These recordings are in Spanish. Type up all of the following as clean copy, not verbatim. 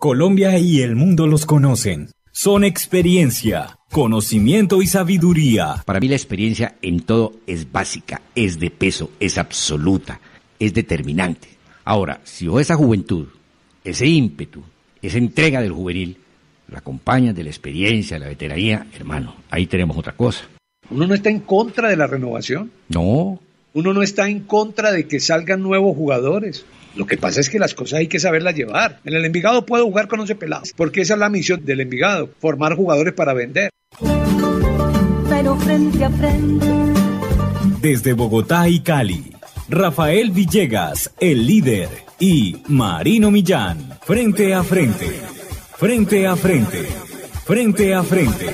Colombia y el mundo los conocen. Son experiencia, conocimiento y sabiduría. Para mí la experiencia en todo es básica, es de peso, es absoluta, es determinante. Ahora, si vos esa juventud, ese ímpetu, esa entrega del juvenil, la acompañan de la experiencia, de la veteranía, hermano, ahí tenemos otra cosa. ¿Uno no está en contra de la renovación? No. ¿Uno no está en contra de que salgan nuevos jugadores? Lo que pasa es que las cosas hay que saberlas llevar. En el Envigado puedo jugar con 11 pelados, porque esa es la misión del Envigado, formar jugadores para vender. Pero frente a frente. Desde Bogotá y Cali, Rafael Villegas, el líder, y Marino Millán, frente a frente, frente a frente, frente a frente.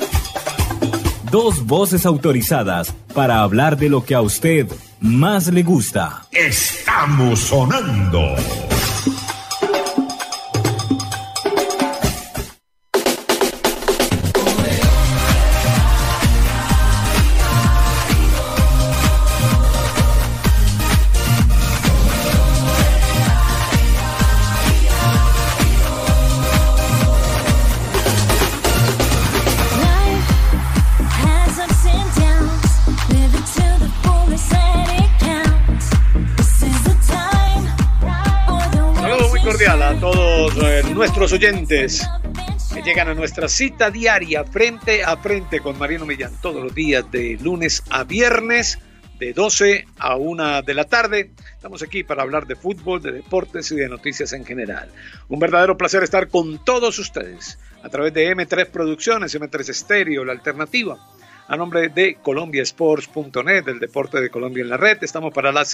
Dos voces autorizadas para hablar de lo que a usted más le gusta. Estamos sonando. A todos nuestros oyentes que llegan a nuestra cita diaria frente a frente con Marino Millán todos los días de lunes a viernes de 12 a 1 de la tarde. Estamos aquí para hablar de fútbol, de deportes y de noticias en general. Un verdadero placer estar con todos ustedes a través de M3 Producciones, M3 Estéreo, la alternativa. A nombre de colombiasports.net, del deporte de Colombia en la red, estamos para la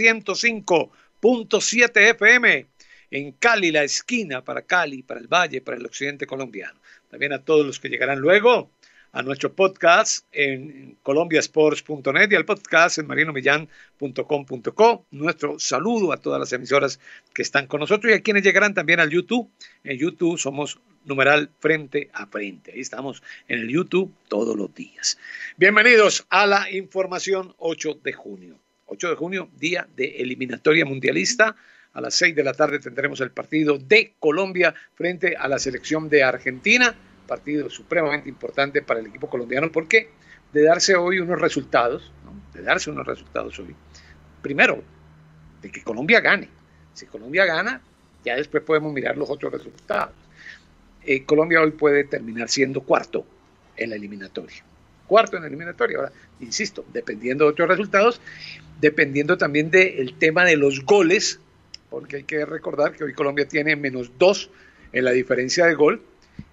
105.7 FM. En Cali, la esquina, para Cali, para el Valle, para el occidente colombiano. También a todos los que llegarán luego a nuestro podcast en colombiasports.net y al podcast en marinomillan.com.co. Nuestro saludo a todas las emisoras que están con nosotros y a quienes llegarán también al YouTube. En YouTube somos numeral frente a frente. Ahí estamos en el YouTube todos los días. Bienvenidos a la información 8 de junio. 8 de junio, día de eliminatoria mundialista. A las 6 de la tarde tendremos el partido de Colombia frente a la selección de Argentina. Partido supremamente importante para el equipo colombiano porque de darse hoy unos resultados, ¿no? De darse unos resultados hoy. Primero, de que Colombia gane. Si Colombia gana, ya después podemos mirar los otros resultados. Colombia hoy puede terminar siendo cuarto en la eliminatoria. Cuarto en la eliminatoria. Ahora, insisto, dependiendo de otros resultados, dependiendo también del tema de los goles, porque hay que recordar que hoy Colombia tiene -2 en la diferencia de gol.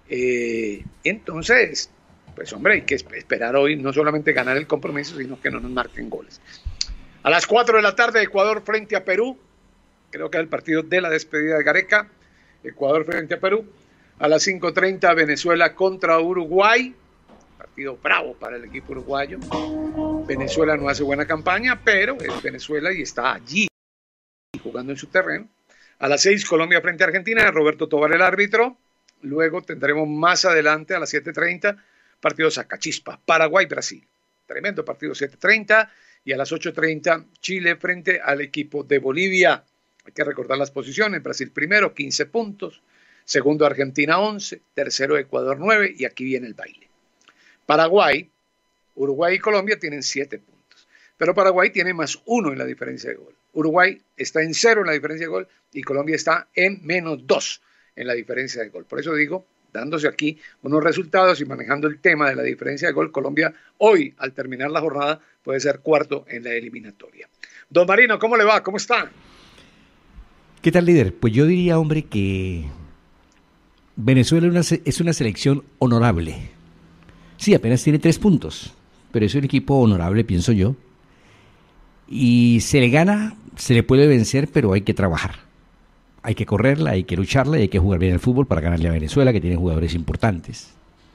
Entonces, pues hombre, hay que esperar hoy no solamente ganar el compromiso, sino que no nos marquen goles. A las 4 de la tarde, Ecuador frente a Perú. Creo que es el partido de la despedida de Gareca. Ecuador frente a Perú. A las 5:30, Venezuela contra Uruguay. Partido bravo para el equipo uruguayo. Venezuela no hace buena campaña, pero es Venezuela y está allí jugando en su terreno. A las 6, Colombia frente a Argentina, Roberto Tobar el árbitro. Luego tendremos más adelante a las 7:30 partido sacachispa, Paraguay-Brasil. Tremendo partido, 7:30. Y a las 8:30 Chile frente al equipo de Bolivia. Hay que recordar las posiciones. Brasil primero, 15 puntos. Segundo Argentina, 11. Tercero Ecuador, 9. Y aquí viene el baile. Paraguay, Uruguay y Colombia tienen 7 puntos. Pero Paraguay tiene +1 en la diferencia de gol. Uruguay está en 0 en la diferencia de gol y Colombia está en -2 en la diferencia de gol. Por eso digo, dándose aquí unos resultados y manejando el tema de la diferencia de gol, Colombia hoy, al terminar la jornada, puede ser cuarto en la eliminatoria. Don Marino, ¿cómo le va? ¿Cómo está? ¿Qué tal, líder? Pues yo diría, hombre, que Venezuela es una selección honorable. Sí, apenas tiene 3 puntos, pero es un equipo honorable, pienso yo. Y se le gana, se le puede vencer, pero hay que trabajar. Hay que correrla, hay que lucharla y hay que jugar bien el fútbol para ganarle a Venezuela, que tiene jugadores importantes.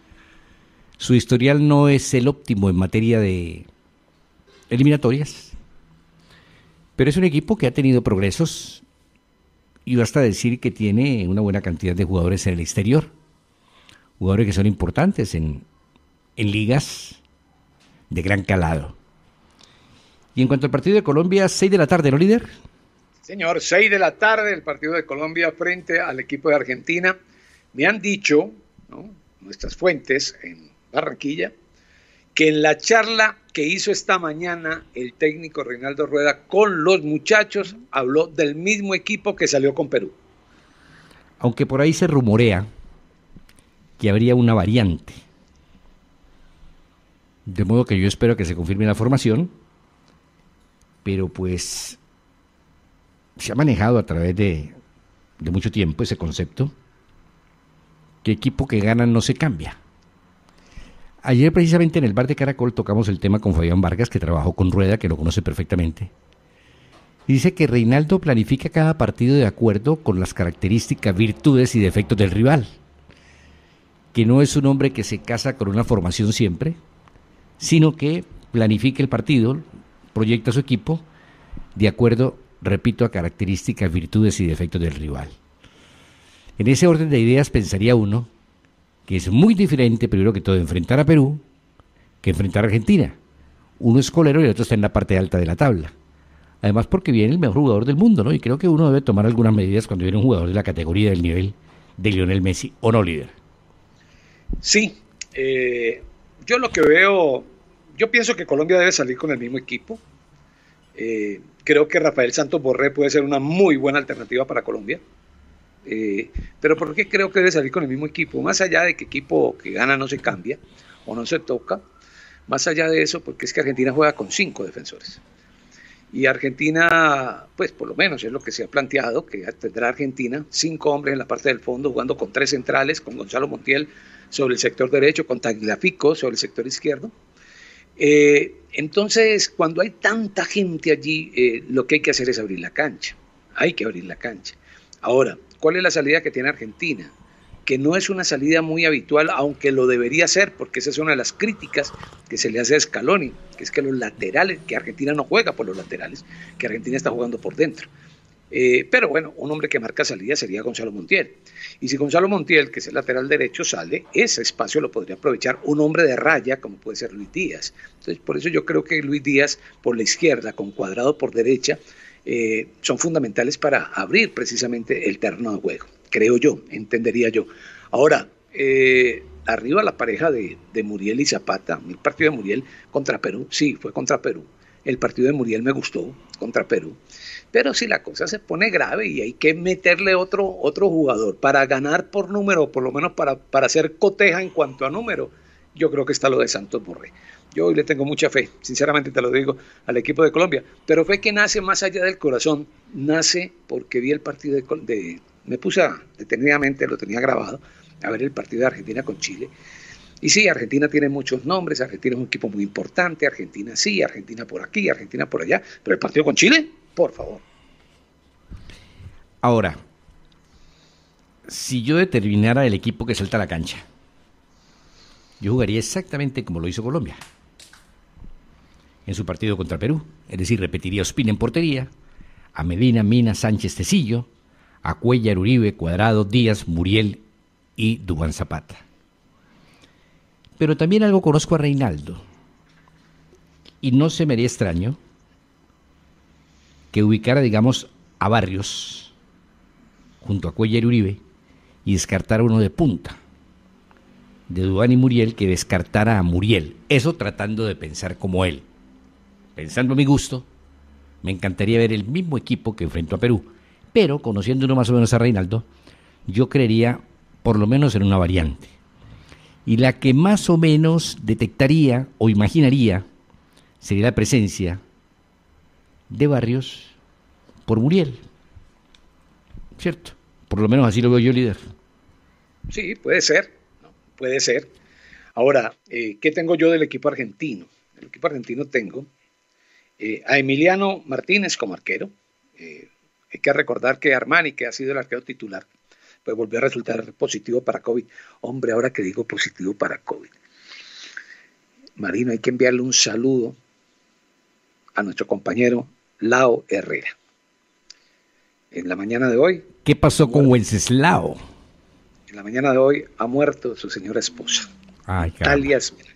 Su historial no es el óptimo en materia de eliminatorias, pero es un equipo que ha tenido progresos y basta decir que tiene una buena cantidad de jugadores en el exterior. Jugadores que son importantes en ligas de gran calado. Y en cuanto al partido de Colombia, 6 de la tarde, ¿no, líder? Señor, 6 de la tarde, el partido de Colombia frente al equipo de Argentina. Me han dicho, ¿no?, nuestras fuentes en Barranquilla, que en la charla que hizo esta mañana el técnico Reinaldo Rueda con los muchachos habló del mismo equipo que salió con Perú. Aunque por ahí se rumorea que habría una variante. De modo que yo espero que se confirme la formación, pero pues se ha manejado a través de mucho tiempo ese concepto, que equipo que gana no se cambia. Ayer precisamente en el bar de Caracol tocamos el tema con Fabián Vargas, que trabajó con Rueda, que lo conoce perfectamente. Y dice que Reinaldo planifica cada partido de acuerdo con las características, virtudes y defectos del rival. Que no es un hombre que se casa con una formación siempre, sino que planifica el partido, proyecta su equipo de acuerdo, repito, a características, virtudes y defectos del rival. En ese orden de ideas pensaría uno que es muy diferente, primero que todo, enfrentar a Perú que enfrentar a Argentina. Uno es colero y el otro está en la parte alta de la tabla. Además porque viene el mejor jugador del mundo, ¿no? Y creo que uno debe tomar algunas medidas cuando viene un jugador de la categoría del nivel de Lionel Messi, ¿o no, líder? Sí, yo lo que veo, yo pienso que Colombia debe salir con el mismo equipo. Creo que Rafael Santos Borré puede ser una muy buena alternativa para Colombia. Pero ¿por qué creo que debe salir con el mismo equipo? Más allá de que equipo que gana no se cambia o no se toca, más allá de eso, porque es que Argentina juega con 5 defensores. Y Argentina, pues por lo menos es lo que se ha planteado, que tendrá Argentina 5 hombres en la parte del fondo, jugando con 3 centrales, con Gonzalo Montiel sobre el sector derecho, con Tagliafico sobre el sector izquierdo. Entonces, cuando hay tanta gente allí, lo que hay que hacer es abrir la cancha. Hay que abrir la cancha. Ahora, ¿cuál es la salida que tiene Argentina? Que no es una salida muy habitual, aunque lo debería ser, porque esa es una de las críticas que se le hace a Scaloni, que es que los laterales, que Argentina no juega por los laterales, que Argentina está jugando por dentro. Pero bueno, un hombre que marca salida sería Gonzalo Montiel. Y si Gonzalo Montiel, que es el lateral derecho, sale, ese espacio lo podría aprovechar un hombre de raya, como puede ser Luis Díaz. Entonces, por eso yo creo que Luis Díaz por la izquierda, con Cuadrado por derecha, son fundamentales para abrir precisamente el terreno de juego, creo yo, entendería yo. Ahora, arriba la pareja de Muriel y Zapata, el partido de Muriel contra Perú, sí, fue contra Perú. El partido de Muriel me gustó contra Perú. Pero si la cosa se pone grave y hay que meterle otro jugador para ganar por número, por lo menos para hacer coteja en cuanto a número, yo creo que está lo de Santos Borré. Yo hoy le tengo mucha fe, sinceramente te lo digo, al equipo de Colombia. Pero fe que nace más allá del corazón, nace porque vi el partido me puse detenidamente, lo tenía grabado, a ver el partido de Argentina con Chile. Y sí, Argentina tiene muchos nombres, Argentina es un equipo muy importante, Argentina sí, Argentina por aquí, Argentina por allá, pero el partido con Chile, por favor. Ahora, si yo determinara el equipo que salta a la cancha, yo jugaría exactamente como lo hizo Colombia en su partido contra Perú, es decir, repetiría Ospina en portería, a Medina, Mina, Sánchez, Tecillo, a Cuellar, Uribe, Cuadrado, Díaz, Muriel y Duván Zapata. Pero también algo conozco a Reinaldo, y no se me haría extraño que ubicara, digamos, a Barrios junto a Cuellar y Uribe y descartara uno de punta, de Duván y Muriel, que descartara a Muriel. Eso tratando de pensar como él. Pensando a mi gusto, me encantaría ver el mismo equipo que enfrentó a Perú, pero conociendo uno más o menos a Reinaldo, yo creería por lo menos en una variante. Y la que más o menos detectaría o imaginaría sería la presencia de Barrios por Muriel. ¿Cierto? Por lo menos así lo veo yo, líder. Sí, puede ser. Puede ser. Ahora, ¿qué tengo yo del equipo argentino? Del equipo argentino tengo a Emiliano Martínez como arquero. Hay que recordar que Armani, que ha sido el arquero titular, pues volvió a resultar positivo para COVID. Hombre, ahora que digo positivo para COVID. Marino, hay que enviarle un saludo a nuestro compañero Lao Herrera. En la mañana de hoy... ¿Qué pasó con Wenceslao? En la mañana de hoy ha muerto su señora esposa. Ay, caramba. Natalia Esmeralda.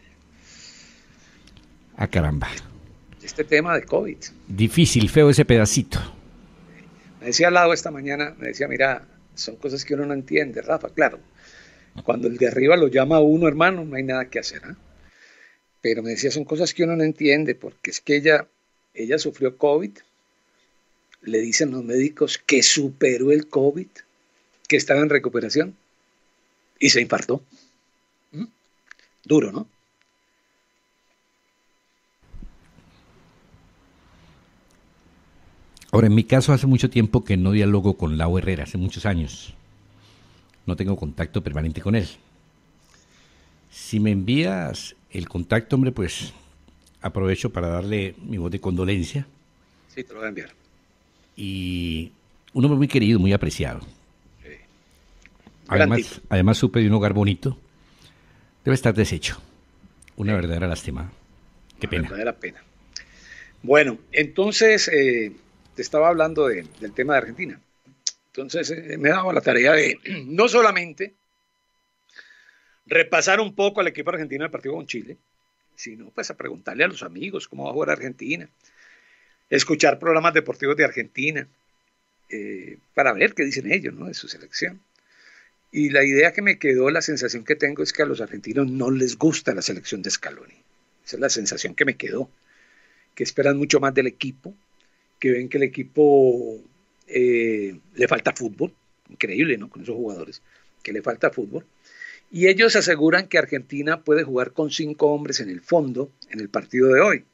Ah, caramba. Este tema de COVID. Difícil, feo ese pedacito. Me decía al lado esta mañana, me decía, mira, son cosas que uno no entiende, Rafa. Claro, Cuando el de arriba lo llama a uno, hermano, no hay nada que hacer, ¿eh? Pero me decía, son cosas que uno no entiende, porque es que ella sufrió COVID, le dicen los médicos que superó el COVID, que estaba en recuperación, y se infartó. ¿Mm? Duro, ¿no? Ahora, en mi caso, hace mucho tiempo que no dialogo con Lau Herrera, hace muchos años. No tengo contacto permanente con él. Si me envías el contacto, hombre, pues aprovecho para darle mi voz de condolencia. Sí, te lo voy a enviar. Y un hombre muy querido, muy apreciado. Sí. Gran tipo. Además supe de un hogar bonito. Debe estar deshecho. Una verdadera lástima. Qué pena. Una verdadera pena. Bueno, entonces te estaba hablando del tema de Argentina. Entonces me he dado la tarea de no solamente repasar un poco al equipo argentino del partido con Chile, sino pues a preguntarle a los amigos cómo va a jugar Argentina, escuchar programas deportivos de Argentina, para ver qué dicen ellos, ¿no?, de su selección. Y la idea que me quedó, la sensación que tengo es que a los argentinos no les gusta la selección de Scaloni. Esa es la sensación que me quedó, que esperan mucho más del equipo, que ven que el equipo le falta fútbol, increíble, ¿no?, con esos jugadores, que le falta fútbol. Y ellos aseguran que Argentina puede jugar con 5 hombres en el fondo en el partido de hoy.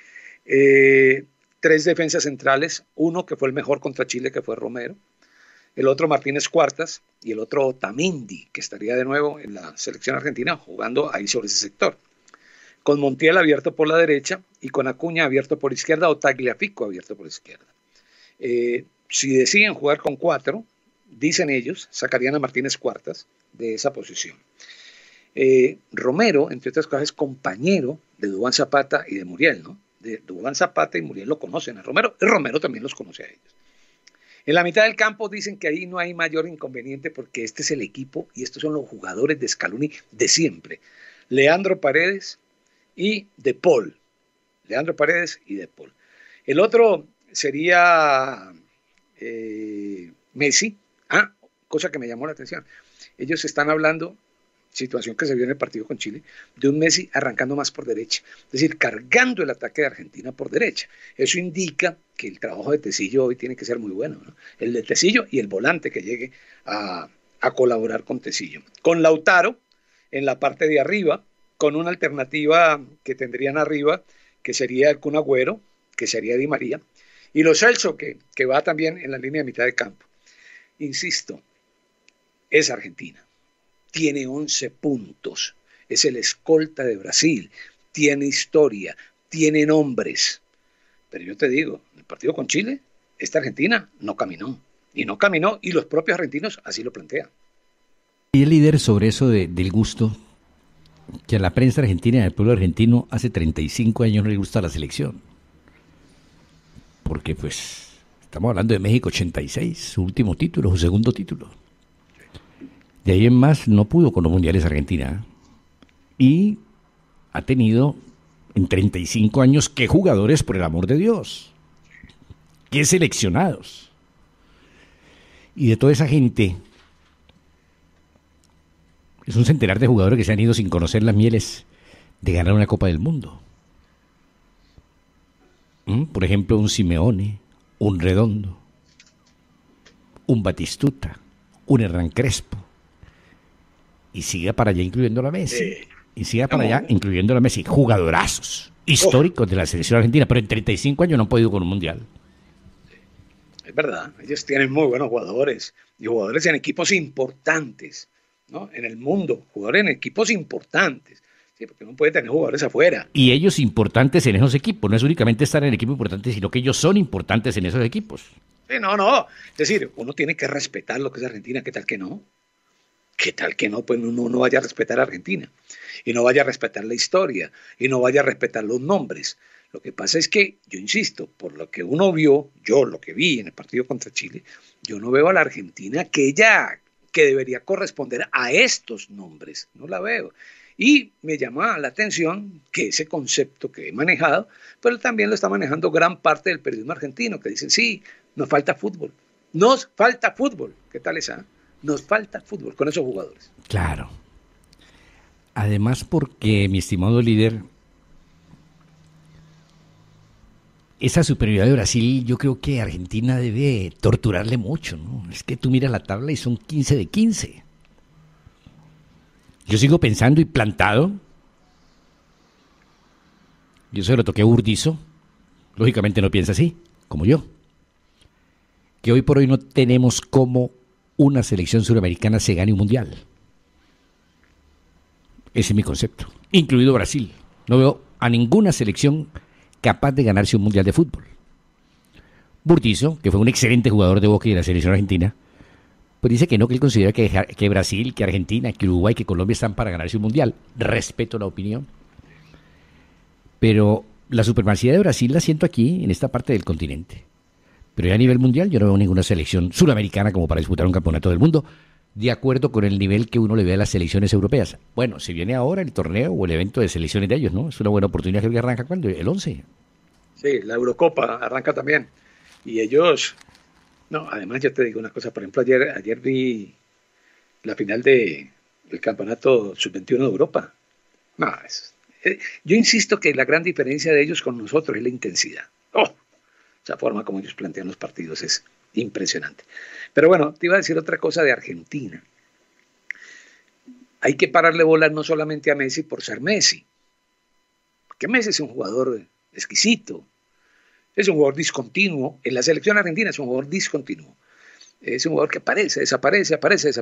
3 defensas centrales, uno que fue el mejor contra Chile, que fue Romero, el otro Martínez Cuartas y el otro Otamendi, que estaría de nuevo en la selección argentina jugando ahí sobre ese sector. Con Montiel abierto por la derecha y con Acuña abierto por izquierda o Tagliafico abierto por izquierda. Si deciden jugar con 4, dicen ellos, sacarían a Martínez Cuartas de esa posición. Romero, entre otras cosas, es compañero de Duván Zapata y de Muriel, ¿no? De Duván Zapata y Muriel lo conocen a Romero, y Romero también los conoce a ellos. En la mitad del campo dicen que ahí no hay mayor inconveniente porque este es el equipo y estos son los jugadores de Scaloni de siempre. Leandro Paredes y De Paul. Leandro Paredes y De Paul. El otro sería Messi. Cosa que me llamó la atención. Ellos están hablando, situación que se vio en el partido con Chile, de un Messi arrancando más por derecha, es decir, cargando el ataque de Argentina por derecha. Eso indica que el trabajo de Tecillo hoy tiene que ser muy bueno, ¿no? El de Tecillo y el volante que llegue a colaborar con Tecillo. Con Lautaro en la parte de arriba, con una alternativa que tendrían arriba, que sería el Kun Agüero, que sería Di María, y Lo Celso, que va también en la línea de mitad de campo. Insisto, es Argentina. Tiene 11 puntos, es el escolta de Brasil, tiene historia, tiene nombres. Pero yo te digo, en el partido con Chile, esta Argentina no caminó, y los propios argentinos así lo plantean. Y el líder sobre eso del gusto, que a la prensa argentina y al pueblo argentino hace 35 años no le gusta la selección. Porque pues estamos hablando de México 86, su último título, su segundo título. De ahí en más no pudo con los mundiales Argentina. Y ha tenido en 35 años, ¿qué jugadores, por el amor de Dios? ¿Qué seleccionados? Y de toda esa gente, es un centenar de jugadores que se han ido sin conocer las mieles de ganar una Copa del Mundo. Por ejemplo, un Simeone, un Redondo, un Batistuta, un Hernán Crespo. Y siga para allá incluyendo a Messi. Y siga para allá incluyendo a Messi. Jugadorazos históricos de la selección argentina, pero en 35 años no han podido con un mundial. Es verdad, ellos tienen muy buenos jugadores, y jugadores en equipos importantes, ¿no? En el mundo, jugadores en equipos importantes. Sí, porque no puede tener jugadores afuera. Y ellos importantes en esos equipos, no es únicamente estar en el equipo importante, sino que ellos son importantes en esos equipos. Sí, no. Es decir, uno tiene que respetar lo que es Argentina, ¿qué tal que no? ¿Qué tal que no? Pues uno no vaya a respetar a Argentina, y no vaya a respetar la historia, y no vaya a respetar los nombres. Lo que pasa es que, yo insisto, por lo que uno vio, yo lo que vi en el partido contra Chile, yo no veo a la Argentina que debería corresponder a estos nombres, no la veo. Y me llama la atención que ese concepto que he manejado, pero también lo está manejando gran parte del periodismo argentino, que dicen, sí, nos falta fútbol. ¿Qué tal esa? Nos falta fútbol con esos jugadores. Claro. Además porque, mi estimado líder, esa superioridad de Brasil, yo creo que Argentina debe torturarle mucho, ¿no? Es que tú miras la tabla y son 15 de 15. Yo sigo pensando y plantado. Yo se lo toqué a Burdizo. Lógicamente no piensa así, como yo. Que hoy por hoy no tenemos cómo una selección suramericana se gane un mundial. Ese es mi concepto, incluido Brasil. No veo a ninguna selección capaz de ganarse un mundial de fútbol. Burdizo, que fue un excelente jugador de Boca y de la selección argentina, pues dice que no, que él considera que Brasil, que Argentina, que Uruguay, que Colombia están para ganarse un mundial. Respeto la opinión. Pero la supremacía de Brasil la siento aquí, en esta parte del continente. Pero ya a nivel mundial yo no veo ninguna selección suramericana como para disputar un campeonato del mundo, de acuerdo con el nivel que uno le ve a las selecciones europeas. Bueno, si viene ahora el torneo o el evento de selecciones de ellos, ¿no? Es una buena oportunidad. Que arranca ¿cuándo? El 11. Sí, la Eurocopa arranca también. Y ellos, no, además yo te digo una cosa, por ejemplo, ayer vi la final del campeonato sub-21 de Europa. No, yo insisto que la gran diferencia de ellos con nosotros es la intensidad. Esa forma como ellos plantean los partidos es impresionante. Pero bueno, te iba a decir otra cosa de Argentina. Hay que pararle bolas no solamente a Messi por ser Messi, porque Messi es un jugador exquisito, es un jugador discontinuo. En la selección argentina es un jugador discontinuo. Es un jugador que aparece, desaparece.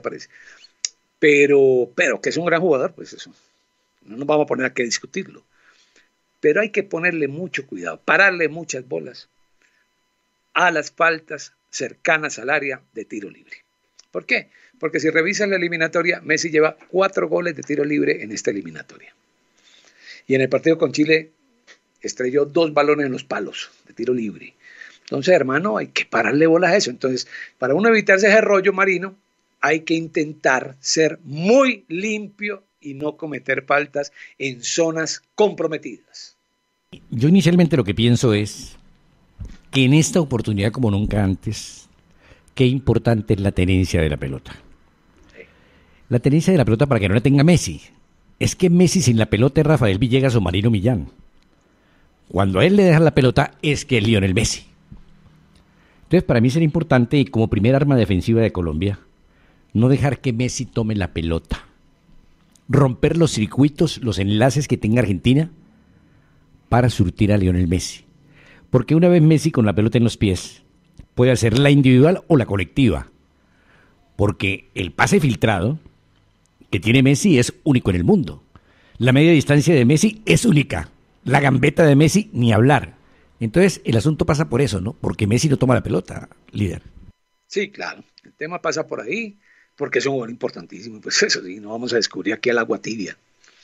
Pero que es un gran jugador, pues eso, no nos vamos a poner a que discutirlo. Pero hay que ponerle mucho cuidado, pararle muchas bolas a las faltas cercanas al área de tiro libre. ¿Por qué? Porque si revisan la eliminatoria, Messi lleva 4 goles de tiro libre en esta eliminatoria. Y en el partido con Chile estrelló 2 balones en los palos de tiro libre. Entonces, hermano, hay que pararle bolas a eso. Entonces, para uno evitarse ese rollo marino, hay que intentar ser muy limpio y no cometer faltas en zonas comprometidas. Yo inicialmente lo que pienso es que en esta oportunidad, como nunca antes, qué importante es la tenencia de la pelota. La tenencia de la pelota para que no la tenga Messi. Es que Messi sin la pelota es Rafael Villegas o Marino Millán. Cuando a él le dejan la pelota es que es Lionel Messi. Entonces para mí será importante, y como primer arma defensiva de Colombia, no dejar que Messi tome la pelota. Romper los circuitos, los enlaces que tenga Argentina para surtir a Lionel Messi. Porque una vez Messi con la pelota en los pies, puede hacer la individual o la colectiva. Porque el pase filtrado que tiene Messi es único en el mundo. La media distancia de Messi es única. La gambeta de Messi, ni hablar. Entonces, el asunto pasa por eso, ¿no? Porque Messi no toma la pelota, líder. Sí, claro. El tema pasa por ahí, porque es un jugador importantísimo. Pues eso sí, no vamos a descubrir aquí el agua tibia.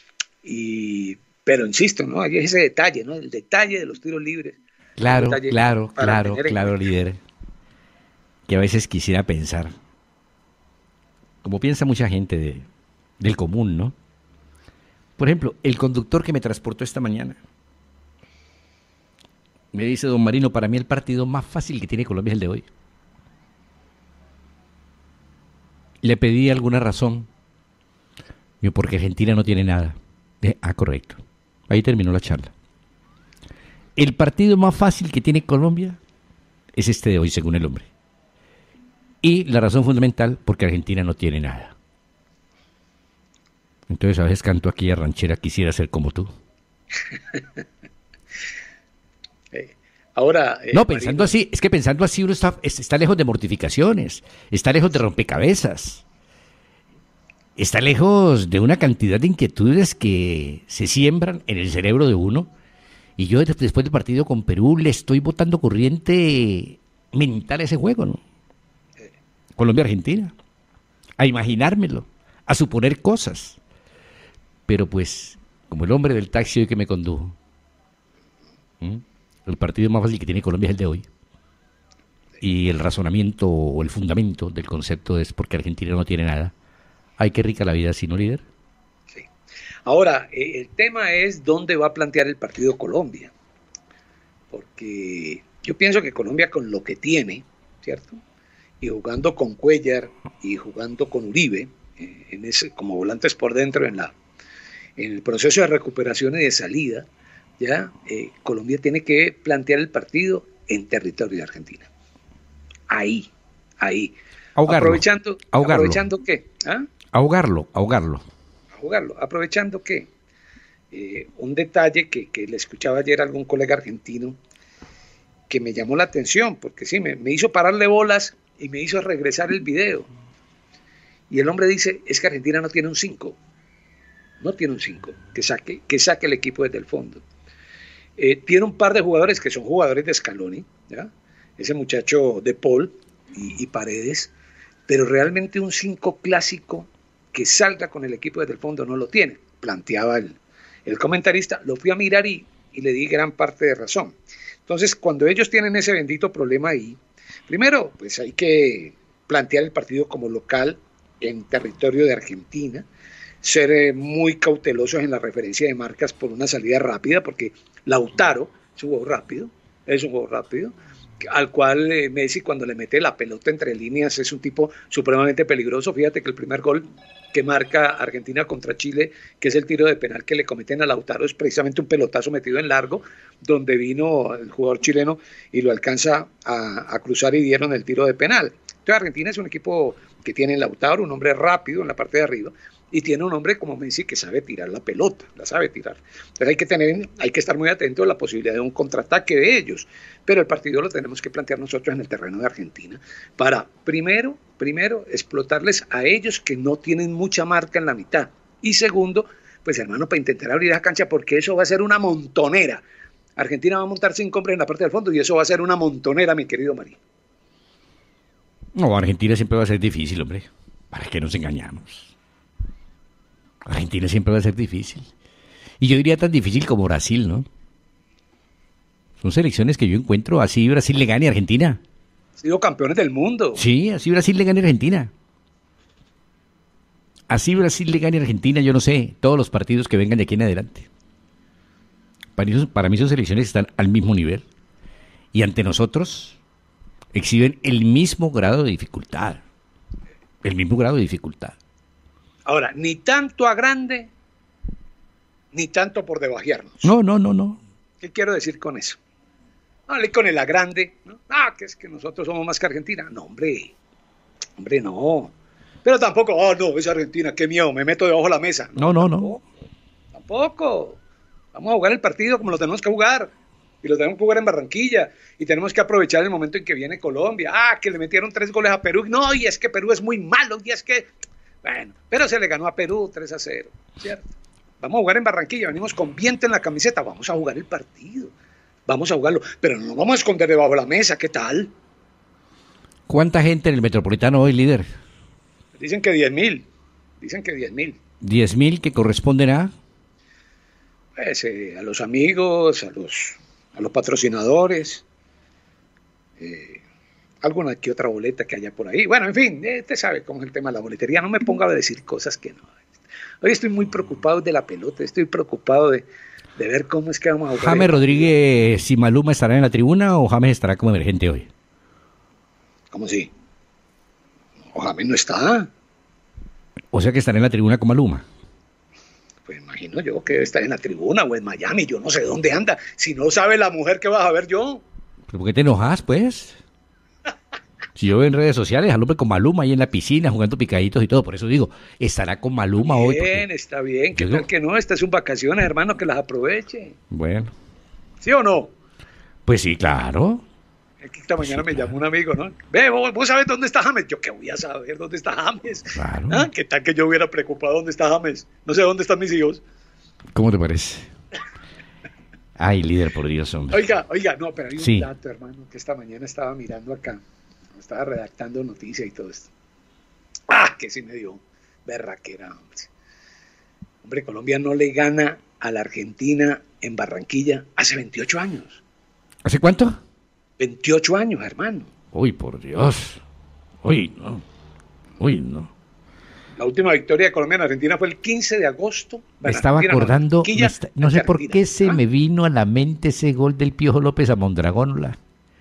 Pero insisto, ¿no? Hay ese detalle, ¿no? El detalle de los tiros libres. Claro, líder. Que a veces quisiera pensar, como piensa mucha gente del común, ¿no? Por ejemplo, el conductor que me transportó esta mañana me dice: don Marino, para mí el partido más fácil que tiene Colombia es el de hoy. Le pedí alguna razón. Porque Argentina no tiene nada. Correcto. Ahí terminó la charla. El partido más fácil que tiene Colombia es este de hoy, según el hombre. Y la razón fundamental, porque Argentina no tiene nada. Entonces a veces canto aquella ranchera: quisiera ser como tú. Ahora, no, pensando así, es que pensando así uno está lejos de mortificaciones, está lejos de rompecabezas, está lejos de una cantidad de inquietudes que se siembran en el cerebro de uno. Y yo después del partido con Perú le estoy botando corriente mental a ese juego, ¿no? Colombia-Argentina. A imaginármelo, a suponer cosas. Pero pues, como el hombre del taxi hoy que me condujo, el partido más fácil que tiene Colombia es el de hoy. Y el razonamiento o el fundamento del concepto es porque Argentina no tiene nada. Ay, qué rica la vida, ¿sí, no, líder? Sí. Ahora, el tema es dónde va a plantear el partido Colombia. Porque yo pienso que Colombia, con lo que tiene, ¿cierto? y jugando con Cuellar y jugando con Uribe, como volantes por dentro en el proceso de recuperación y de salida, ya Colombia tiene que plantear el partido en territorio de Argentina. Ahí. Ahogarlo. Aprovechando qué, ¿ah? Ahogarlo. Aprovechando que un detalle que le escuchaba ayer a algún colega argentino que me llamó la atención, porque sí, me hizo pararle bolas y me hizo regresar el video. Y el hombre dice, es que Argentina no tiene un 5. No tiene un 5 que saque el equipo desde el fondo. Tiene un par de jugadores que son jugadores de Scaloni, ¿ya? Ese muchacho de Paul y Paredes, pero realmente un 5 clásico que salga con el equipo desde el fondo no lo tiene, planteaba el comentarista. Lo fui a mirar y le di gran parte de razón. Entonces, cuando ellos tienen ese bendito problema ahí, primero, pues hay que plantear el partido como local en territorio de Argentina, ser muy cautelosos en la referencia de marcas por una salida rápida, porque Lautaro es un juego rápido, al cual Messi, cuando le mete la pelota entre líneas, es un tipo supremamente peligroso. Fíjate que el primer gol que marca Argentina contra Chile, que es el tiro de penal que le cometen a Lautaro, es precisamente un pelotazo metido en largo, donde vino el jugador chileno y lo alcanza a cruzar y dieron el tiro de penal. Entonces Argentina es un equipo que tiene Lautaro, un hombre rápido en la parte de arriba, y tiene un hombre como Messi que sabe tirar la pelota, la sabe tirar. Entonces hay que estar muy atentos a la posibilidad de un contraataque de ellos, pero el partido lo tenemos que plantear nosotros en el terreno de Argentina para primero explotarles a ellos que no tienen mucha marca en la mitad, y segundo, pues hermano, para intentar abrir la cancha, porque eso va a ser una montonera. Argentina va a montar 5 hombres en la parte del fondo y eso va a ser una montonera, mi querido Marín. No, Argentina siempre va a ser difícil, hombre. ¿Para qué nos engañamos? Argentina siempre va a ser difícil. Y yo diría tan difícil como Brasil, ¿no? Son selecciones que yo encuentro, así Brasil le gane a Argentina. Han sido campeones del mundo. Sí, así Brasil le gane a Argentina. Así Brasil le gane a Argentina, yo no sé, todos los partidos que vengan de aquí en adelante. Para mí son selecciones que están al mismo nivel. Y ante nosotros exhiben el mismo grado de dificultad. El mismo grado de dificultad. Ahora, ni tanto a grande, ni tanto por debajearnos. No. ¿Qué quiero decir con eso? No, con el a grande, ¿no? Que es que nosotros somos más que Argentina. No, hombre, no. Pero tampoco, no, es Argentina, qué miedo, me meto debajo de la mesa. No. Tampoco. Vamos a jugar el partido como lo tenemos que jugar. Y lo tenemos que jugar en Barranquilla. Y tenemos que aprovechar el momento en que viene Colombia. Que le metieron 3 goles a Perú. No, y es que Perú es muy malo. Y es que... Bueno, pero se le ganó a Perú 3-0, ¿cierto? Vamos a jugar en Barranquilla, venimos con viento en la camiseta, vamos a jugar el partido, vamos a jugarlo, pero no nos vamos a esconder debajo de la mesa, ¿qué tal? ¿Cuánta gente en el Metropolitano hoy, líder? Dicen que 10.000. 10.000 que corresponden a... Pues, a los amigos, a los patrocinadores, alguna que otra boleta que haya por ahí. Bueno, en fin, usted sabe cómo es el tema de la boletería. No me ponga a decir cosas que no. Hoy estoy muy preocupado de la pelota, estoy preocupado de ver cómo es que vamos a jugar. ¿James Rodríguez y Maluma estarán en la tribuna o James estará como emergente hoy? ¿Cómo así? No, James no está. O sea que estará en la tribuna con Maluma. Pues imagino yo que debe estar en la tribuna o en Miami, yo no sé dónde anda. Si no sabe la mujer, ¿qué vas a ver yo? ¿Pero por qué te enojas, pues? Si yo veo en redes sociales al hombre con Maluma ahí en la piscina jugando picaditos y todo, por eso digo, estará con Maluma hoy. Bien, está bien, ¿qué tal que no? Estas son vacaciones, hermano, que las aproveche. Bueno. ¿Sí o no? Pues sí, claro. Esta mañana me llamó un amigo, ¿no? Ve, ¿vos sabés dónde está James? Yo, ¿qué voy a saber dónde está James? Claro. ¿Qué tal que yo hubiera preocupado dónde está James? No sé dónde están mis hijos. ¿Cómo te parece? Ay, líder, por Dios, hombre. Oiga, no, pero hay un dato, hermano, que esta mañana estaba mirando acá. Estaba redactando noticias y todo esto. Que sí me dio berraquera, hombre. Hombre, Colombia no le gana a la Argentina en Barranquilla hace 28 años. ¿Hace cuánto? 28 años, hermano. Uy, por Dios. Uy, no. La última victoria de Colombia en Argentina fue el 15 de agosto. Me estaba acordando, no sé por qué se me vino a la mente ese gol del Piojo López a Mondragón.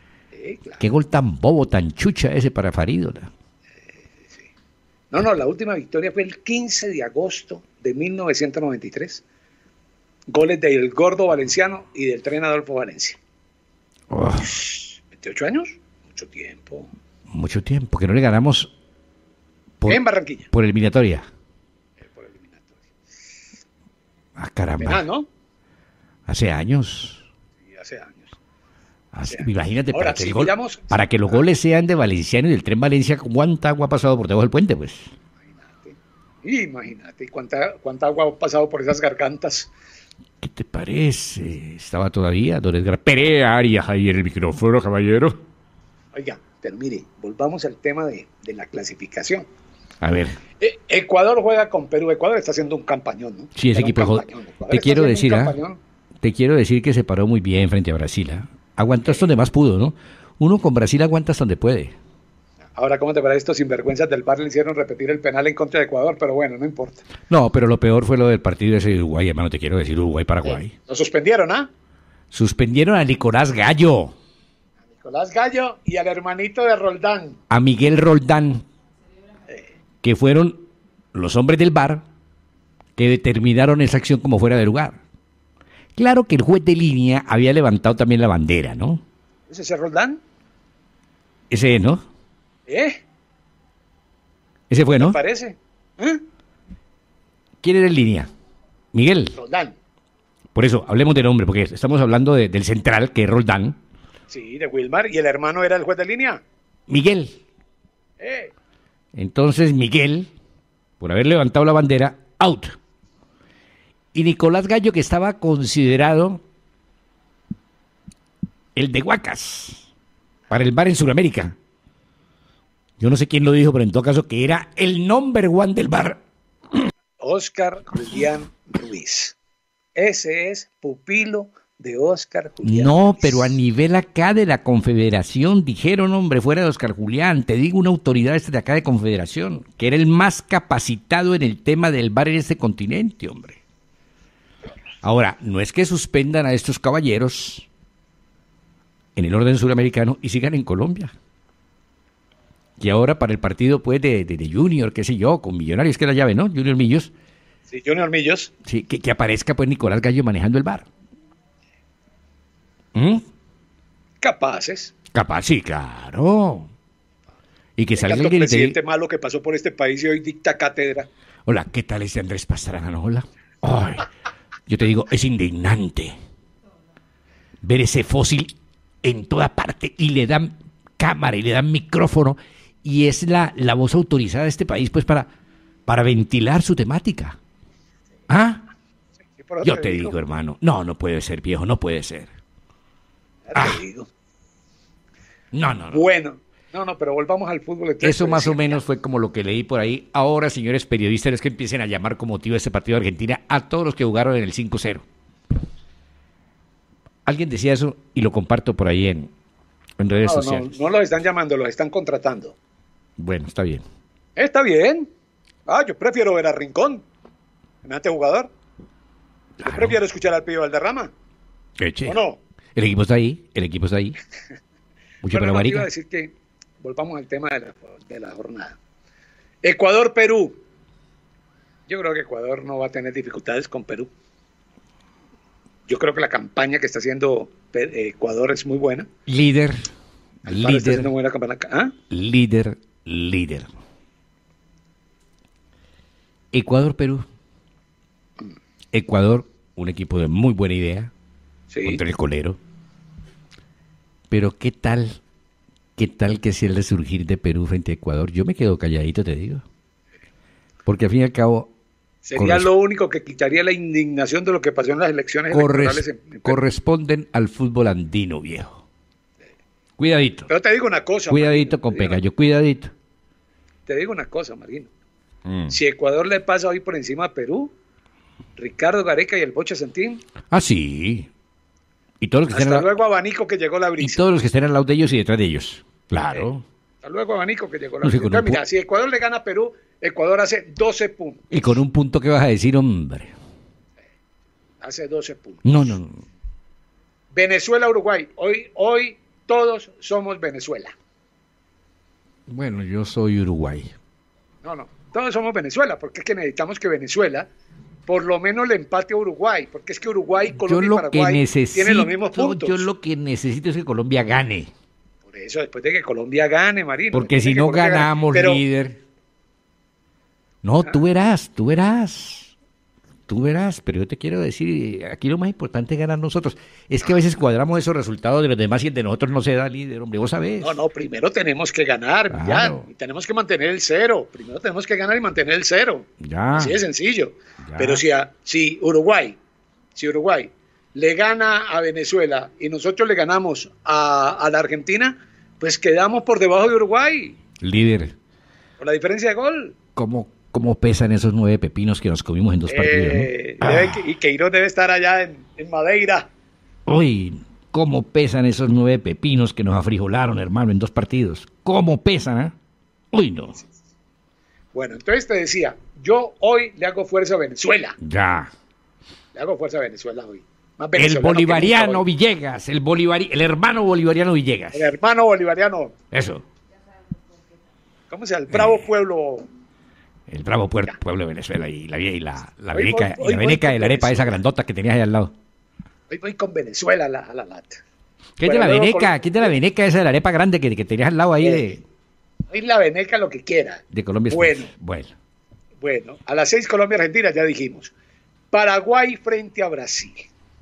Sí, claro. Qué gol tan bobo, tan chucha ese para Farídola. No, la última victoria fue el 15 de agosto de 1993. Goles del Gordo Valenciano y del Tren Adolfo Valencia. Oh, 28 años, mucho tiempo. mucho tiempo que no le ganamos En Barranquilla. por eliminatoria. Por eliminatoria. Ah, caramba. Penal, ¿no? Hace años. Sí, hace años. Imagínate, Ahora, para que, si el gol- miramos- para que los goles sean de Valenciano y del Tren Valencia, ¿cuánta agua ha pasado por debajo del puente? Pues Imagínate, ¿y cuánta agua ha pasado por esas gargantas? ¿qué te parece? Estaba todavía don Edgar Perea Arias ahí en el micrófono, caballero. Oiga, pero mire, volvamos al tema de la clasificación. A ver, Ecuador juega con Perú. Ecuador está haciendo un campañón, ¿no? sí, ese Era un equipo de campañón. Ecuador te está quiero haciendo un decir, campañón. te quiero decir que se paró muy bien frente a Brasil. Aguantó hasta donde más pudo, ¿no? Uno con Brasil aguanta hasta donde puede. Ahora, ¿cómo te parece? Estos sinvergüenzas del VAR le hicieron repetir el penal en contra de Ecuador, pero bueno, no importa. No, pero lo peor fue lo del partido ese de Uruguay, hermano, te quiero decir, Uruguay-Paraguay. Lo suspendieron, ¿ah? Suspendieron a Nicolás Gallo, Nicolás Gallo y al hermanito de Roldán. a Miguel Roldán, que fueron los hombres del VAR que determinaron esa acción como fuera de lugar. Claro que el juez de línea había levantado también la bandera, ¿no? ¿Es ese Roldán? Ese, ¿no? ¿Eh? Ese fue, ¿no? ¿Parece? ¿Eh? ¿Quién era en línea? Miguel. Roldán. Por eso, hablemos de nombre, porque estamos hablando del central, que es Roldán. Sí, de Wilmar. ¿Y el hermano era el juez de línea? Miguel. Entonces, Miguel, por haber levantado la bandera, out. Y Nicolás Gallo, que estaba considerado el de Guacas para el VAR en Sudamérica. Yo no sé quién lo dijo, pero en todo caso que era el number one del VAR. Óscar Julián Ruiz. Ese es pupilo de Óscar Julián No, Ruiz. pero a nivel acá de la Confederación dijeron, hombre, fuera de Óscar Julián, te digo una autoridad de acá de Confederación, que era el más capacitado en el tema del VAR en este continente, hombre. Ahora, no es que suspendan a estos caballeros en el orden suramericano y sigan en Colombia. Y ahora para el partido pues de Junior, qué sé yo, con Millonarios, que es la llave, ¿no? Junior Millos. Sí, Junior Millos. Sí, que aparezca pues Nicolás Gallo manejando el VAR. ¿Mm? Capaces. Capaz, sí, claro. Y que salga Tanto alguien y te presidente diga, malo que pasó por este país y hoy dicta cátedra. hola, ¿qué tal ese Andrés Pastrana? No, hola. Ay, yo te digo, es indignante ver ese fósil en toda parte y le dan cámara y le dan micrófono y es la voz autorizada de este país pues para ventilar su temática. ¿Ah? Sí, por eso Yo te digo, hermano, no puede ser, viejo, no puede ser. Ya te digo. No. Bueno, no, pero volvamos al fútbol. Entonces, Eso más o decía, menos fue como lo que leí por ahí. Ahora, señores periodistas, es que empiecen a llamar como motivo de este partido de Argentina a todos los que jugaron en el 5-0. Alguien decía eso y lo comparto por ahí en redes sociales. No los están llamando, los están contratando. Bueno, está bien. Está bien. Yo prefiero ver a Rincón, semejante jugador. Yo Claro. prefiero escuchar al Pío Valderrama. Eche. ¿O no? El equipo está ahí. Mucho Bueno, para no, te iba a marica. decir que volvamos al tema de la jornada. Ecuador-Perú. Yo creo que Ecuador no va a tener dificultades con Perú. Yo creo que la campaña que está haciendo Ecuador es muy buena. Líder. Alfaro está haciendo buena campaña. ¿Ah? Líder. Ecuador-Perú. Ecuador, un equipo de muy buena idea. Sí. Contra el colero. Pero ¿qué tal que sea el resurgir de Perú frente a Ecuador? Yo me quedo calladito, te digo. Porque al fin y al cabo Sería lo único que quitaría la indignación de lo que pasó en las elecciones electorales en Perú. corresponden al fútbol andino, viejo. Cuidadito. Pero te digo una cosa. Cuidadito Marino, con Pegallo, cuidadito. Te digo una cosa, Marino. Si Ecuador le pasa hoy por encima a Perú, Ricardo Gareca y el Bocha Santín, Ah, sí. Y todos los que estén hasta al, luego abanico que llegó la y brisa. todos los que estén al lado de ellos y detrás de ellos. Claro. Hasta luego abanico que llegó la No sé, brisa. con un Entonces, mira, si Ecuador le gana a Perú, Ecuador hace 12 puntos. Y con un punto que vas a decir, hombre. Hace 12 puntos. No. Venezuela-Uruguay. Hoy todos somos Venezuela. Bueno, yo soy Uruguay. No, todos somos Venezuela, porque es que necesitamos que Venezuela por lo menos le empate a Uruguay, porque es que Uruguay, Colombia y Paraguay tienen los mismos puntos. Yo lo que necesito es que Colombia gane. Por eso, después de que Colombia gane, Marino. Porque si no ganamos, líder. No, tú verás, pero yo te quiero decir, aquí lo más importante es ganar nosotros. Es que a veces cuadramos esos resultados de los demás y el de nosotros no se da, líder, hombre, vos sabés. No, primero tenemos que ganar, claro. Y tenemos que mantener el 0. Primero tenemos que ganar y mantener el 0. Ya. Así de sencillo. Ya. Pero si Uruguay le gana a Venezuela y nosotros le ganamos a la Argentina, pues quedamos por debajo de Uruguay. Líder. Por la diferencia de gol. ¿Cómo pesan esos 9 pepinos que nos comimos en 2 partidos? ¿No? Y Queiroz debe estar allá en Madeira. Uy, ¿cómo pesan esos 9 pepinos que nos afrijolaron, hermano, en 2 partidos? ¿Cómo pesan, eh? Uy, no. Bueno, entonces te decía, yo hoy le hago fuerza a Venezuela. Ya. Le hago fuerza a Venezuela hoy. Más el bolivariano Villegas, el hermano bolivariano Villegas. El hermano bolivariano. Eso. ¿Cómo se llama? El bravo pueblo. El bravo pueblo de Venezuela y la veneca de la arepa esa grandota que tenías ahí al lado. Hoy voy con Venezuela a la lata. ¿Qué es de la veneca esa de la arepa grande que tenías al lado ahí de...? Hoy la veneca lo que quiera. De Colombia. Bueno, a las 6 Colombia-Argentina ya dijimos. Paraguay frente a Brasil.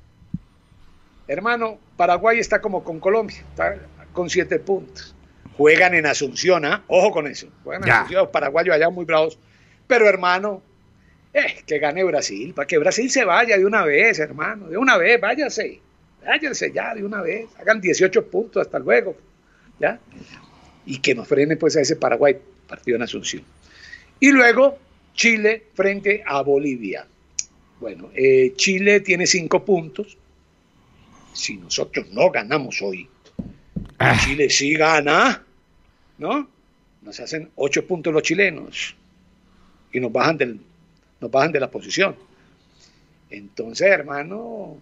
Hermano, Paraguay está como con Colombia, está con 7 puntos. Juegan en Asunción, ¿ah? Ojo con eso. Juegan en Asunción, los paraguayos allá muy bravos. Pero, hermano, que gane Brasil, para que Brasil se vaya de una vez, hermano. De una vez, váyanse ya de una vez. Hagan 18 puntos, hasta luego. ¿Ya? Y que nos frene pues a ese Paraguay, partido en Asunción. Y luego, Chile frente a Bolivia. Bueno, Chile tiene 5 puntos. Si nosotros no ganamos hoy, Chile sí gana, ¿no? Nos hacen 8 puntos los chilenos y nos bajan de la posición. Entonces, hermano,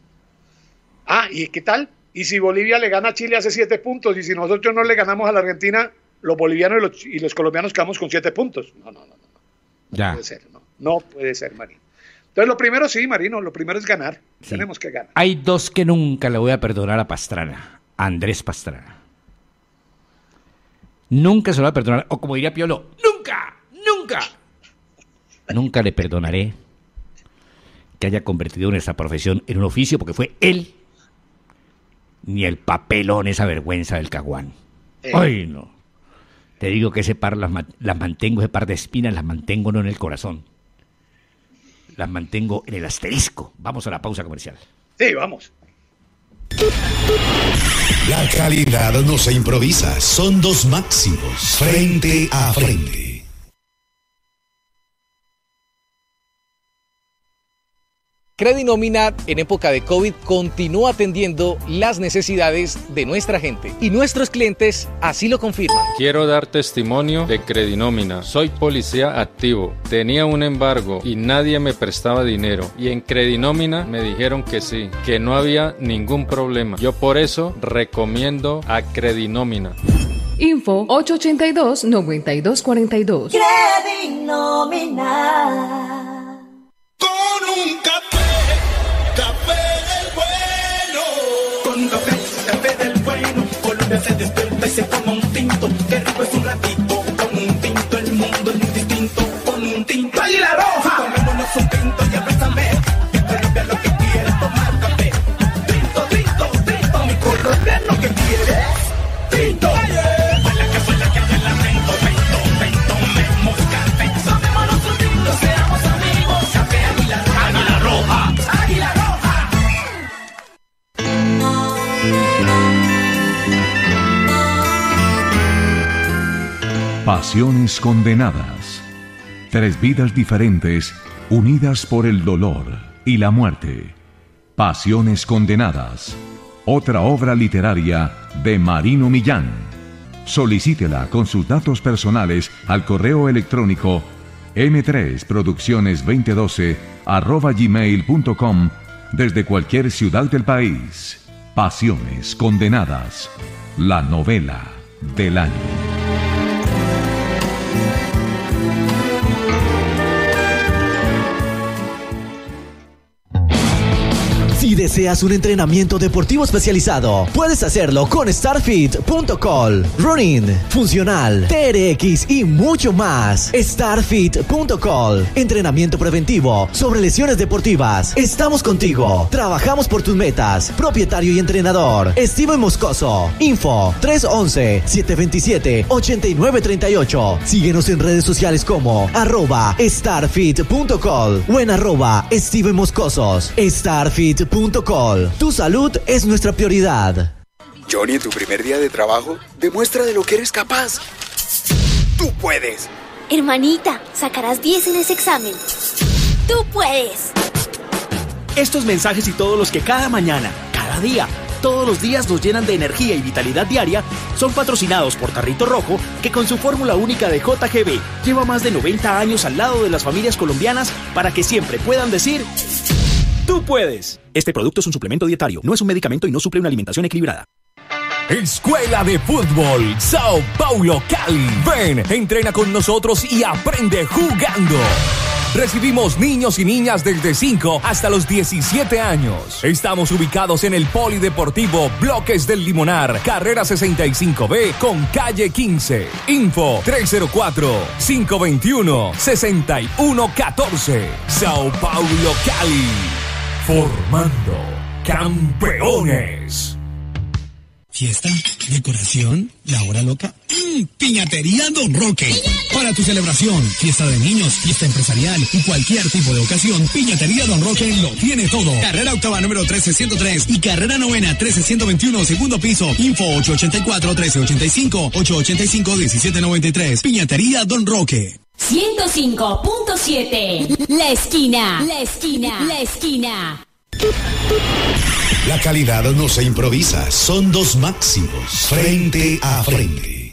¿y qué tal? Y si Bolivia le gana a Chile hace 7 puntos, y si nosotros no le ganamos a la Argentina, los bolivianos y los colombianos quedamos con 7 puntos. No. Ya. Puede ser, no puede ser, Marino. Entonces, lo primero sí, Marino, lo primero es ganar. Sí. Tenemos que ganar. Hay 2 que nunca le voy a perdonar a Pastrana. Andrés Pastrana. Nunca se lo voy a perdonar. O como diría Piolo, ¡nunca! Nunca le perdonaré que haya convertido nuestra profesión en un oficio, porque fue él, ni el papelón, esa vergüenza del Caguán. ¡Ay, no! Te digo que ese par las mantengo, ese par de espinas las mantengo no en el corazón. Las mantengo en el asterisco. Vamos a la pausa comercial. Sí, vamos. La calidad no se improvisa, son 2 máximos, frente a frente. Credinómina en época de COVID continúa atendiendo las necesidades de nuestra gente y nuestros clientes así lo confirman. Quiero dar testimonio de Credinómina. Soy policía activo, tenía un embargo y nadie me prestaba dinero, y en Credinómina me dijeron que sí, que no había ningún problema. Yo por eso recomiendo a Credinómina. Info 882-9242. Credinómina. Con un café del bueno. Con un café del bueno. Colombia se despierta y se toma un tinto. Que rico es un ratito. Con un tinto el mundo es muy distinto. Con un tinto. ¡Águila Roja! Tomémonos un tinto y abrázame. Que Colombia lo que quiere es tomar café. Tinto. Mi Colombia lo que quiere es tinto. Vuela que haga el lamento. Vento, tomemos café. Tomémonos un tinto, seamos amigos. Café Águila Roja. Águila Roja. Pasiones condenadas. 3 vidas diferentes unidas por el dolor y la muerte. Pasiones condenadas. Otra obra literaria de Marino Millán. Solicítela con sus datos personales al correo electrónico m3producciones2012@gmail.com desde cualquier ciudad del país. Pasiones condenadas. la novela del año. Si deseas un entrenamiento deportivo especializado, puedes hacerlo con StarFit.col. Running, funcional, TRX y mucho más. StarFit.col. Entrenamiento preventivo sobre lesiones deportivas. Estamos contigo. Trabajamos por tus metas. Propietario y entrenador, Steven Moscoso. Info 311-727-8938. Síguenos en redes sociales como @StarFit.col o en @Steven Moscosos. StarFit.col. Tu salud es nuestra prioridad. Johnny, en tu primer día de trabajo, demuestra de lo que eres capaz. ¡Tú puedes! Hermanita, sacarás 10 en ese examen. ¡Tú puedes! Estos mensajes y todos los que cada mañana, cada día, todos los días nos llenan de energía y vitalidad diaria son patrocinados por Tarrito Rojo, que con su fórmula única de JGB lleva más de 90 años al lado de las familias colombianas para que siempre puedan decir: ¡tú puedes! Este producto es un suplemento dietario, no es un medicamento y no suple una alimentación equilibrada. Escuela de Fútbol Sao Paulo Cali. Ven, entrena con nosotros y aprende jugando. Recibimos niños y niñas desde 5 hasta los 17 años. Estamos ubicados en el Polideportivo Bloques del Limonar, carrera 65B con calle 15. Info 304-521-6114. Sao Paulo Cali. Formando campeones. Fiesta, decoración, la hora loca. Piñatería Don Roque. Para tu celebración, fiesta de niños, fiesta empresarial y cualquier tipo de ocasión, Piñatería Don Roque lo tiene todo. Carrera octava número 13103 y carrera novena 13121, segundo piso. Info 884-1385, 885-1793. Piñatería Don Roque. 105.7. La esquina. La esquina. La esquina. La calidad no se improvisa, son dos máximos, frente a frente.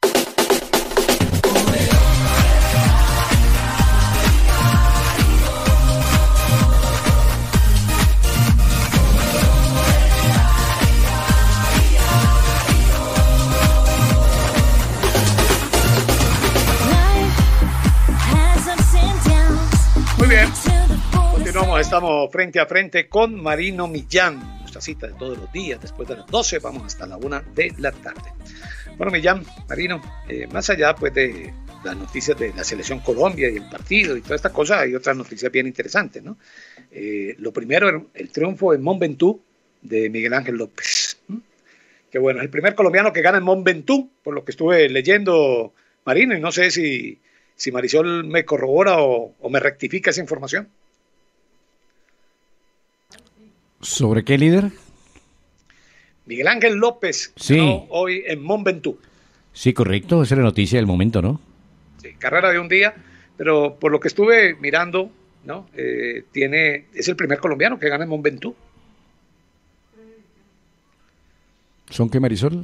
Muy bien, continuamos, estamos frente a frente con Marino Millán. Nuestra cita de todos los días, después de las 12, vamos hasta la 1 de la tarde. Bueno, Millán, Marino, más allá pues de las noticias de la Selección Colombia y el partido y toda esta cosa, hay otras noticias bien interesantes, ¿no? Lo primero, el triunfo en Mont Ventoux de Miguel Ángel López. Que bueno, es el primer colombiano que gana en Mont Ventoux, por lo que estuve leyendo, Marino, y no sé si Marisol me corrobora o me rectifica esa información. ¿Sobre qué, líder? Miguel Ángel López, sí, ganó hoy en Mont Ventoux. Sí, correcto, esa es la noticia del momento, ¿no? Sí, carrera de un día, pero por lo que estuve mirando, ¿no? Es el primer colombiano que gana en Mont Ventoux. ¿Son qué, Marisol?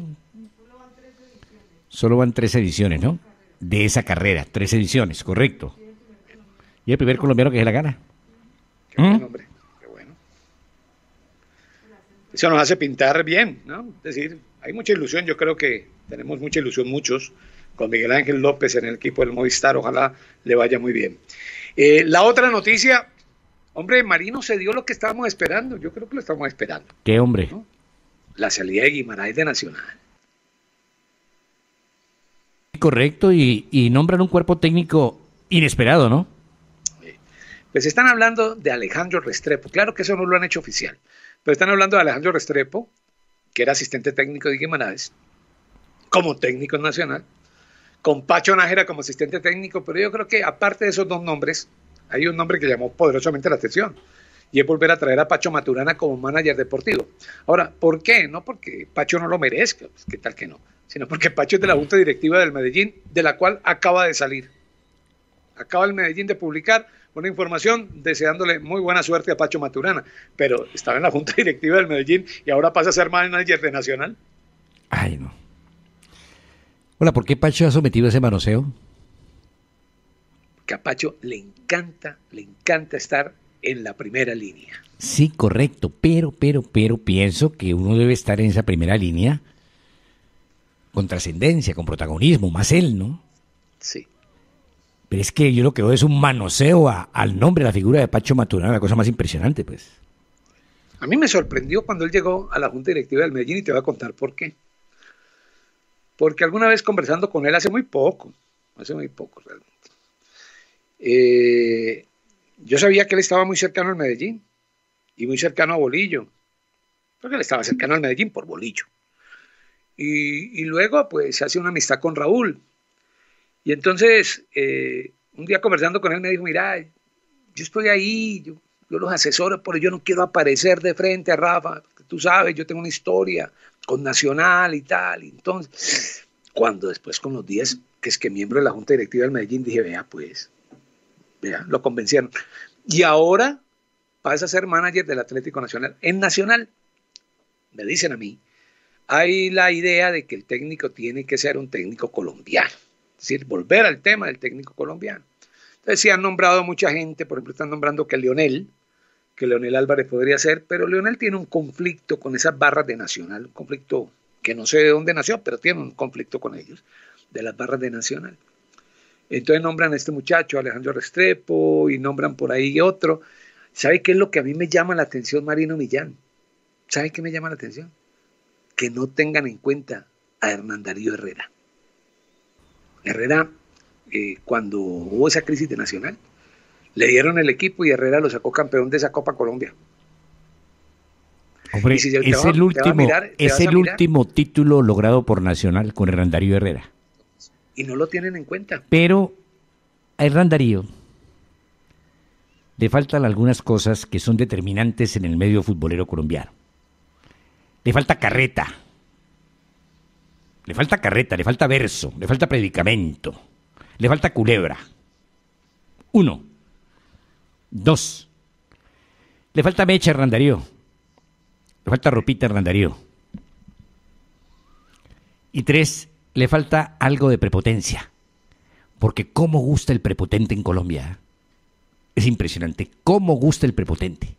Solo van 3 ediciones, ¿no? De esa carrera, 3 ediciones, correcto. Y el primer colombiano que se la gana. Qué buen hombre. Eso nos hace pintar bien, ¿no? Es decir, hay mucha ilusión, yo creo que tenemos mucha ilusión muchos con Miguel Ángel López en el equipo del Movistar, ojalá le vaya muy bien. La otra noticia, hombre, Marino se dio lo que estábamos esperando, yo creo que lo estábamos esperando. ¿Qué hombre? ¿No? La salida de Guimaraes de Nacional. Correcto, y nombran un cuerpo técnico inesperado, ¿no? Pues están hablando de Alejandro Restrepo, claro que eso no lo han hecho oficial, pero están hablando de Alejandro Restrepo, que era asistente técnico de Guimaraes, como técnico nacional, con Pacho Nájera como asistente técnico, pero yo creo que aparte de esos dos nombres, hay un nombre que llamó poderosamente la atención, y es volver a traer a Pacho Maturana como manager deportivo. Ahora, ¿por qué? No porque Pacho no lo merezca, pues, ¿qué tal que no? Sino porque Pacho es de la Junta Directiva del Medellín, de la cual acaba de salir. Acaba el Medellín de publicar una información deseándole muy buena suerte a Pacho Maturana, pero estaba en la Junta Directiva del Medellín y ahora pasa a ser manager de Nacional. Ay, no. Hola, ¿por qué Pacho ha sometido ese manoseo? Que a Pacho le encanta estar en la primera línea. Sí, correcto, pero pienso que uno debe estar en esa primera línea con trascendencia, con protagonismo, más él, ¿no? Sí. Pero es que yo lo que veo es un manoseo al nombre, a la figura de Pacho Maturana, la cosa más impresionante, pues. A mí me sorprendió cuando él llegó a la Junta Directiva del Medellín y te voy a contar por qué. Porque alguna vez conversando con él hace muy poco realmente, yo sabía que él estaba muy cercano al Medellín y muy cercano a Bolillo, porque él estaba cercano al Medellín por Bolillo. Y luego pues hace una amistad con Raúl. Y entonces un día conversando con él me dijo, mira, yo estoy ahí, yo los asesoro, pero yo no quiero aparecer de frente a Rafa, porque tú sabes, yo tengo una historia con Nacional y tal. Y entonces, cuando después con los días que es que miembro de la Junta Directiva del Medellín, dije, vea, lo convencieron. Y ahora pasa a ser manager del Atlético Nacional. En Nacional, me dicen a mí, hay la idea de que el técnico tiene que ser un técnico colombiano, es decir, volver al tema del técnico colombiano. Entonces sí han nombrado mucha gente, por ejemplo, están nombrando que Leonel Álvarez podría ser, pero Leonel tiene un conflicto con esas barras de Nacional, un conflicto que no sé de dónde nació, pero tiene un conflicto con ellos, de las barras de Nacional. Entonces nombran a este muchacho, Alejandro Restrepo, y nombran por ahí otro. ¿Sabe qué es lo que a mí me llama la atención, Marino Millán? ¿Sabe qué me llama la atención? Que no tengan en cuenta a Hernán Darío Herrera. Herrera, cuando hubo esa crisis de Nacional, le dieron el equipo y Herrera lo sacó campeón de esa Copa Colombia. Hombre, si es el último título logrado por Nacional con Hernán Darío Herrera. Y no lo tienen en cuenta. Pero a Hernán Darío le faltan algunas cosas que son determinantes en el medio futbolero colombiano. Le falta carreta, le falta verso, le falta predicamento, le falta culebra. 1. 2. Le falta mecha a Hernán Darío, le falta ropita a Hernán Darío. Y 3. Le falta algo de prepotencia, porque cómo gusta el prepotente en Colombia. Es impresionante, cómo gusta el prepotente.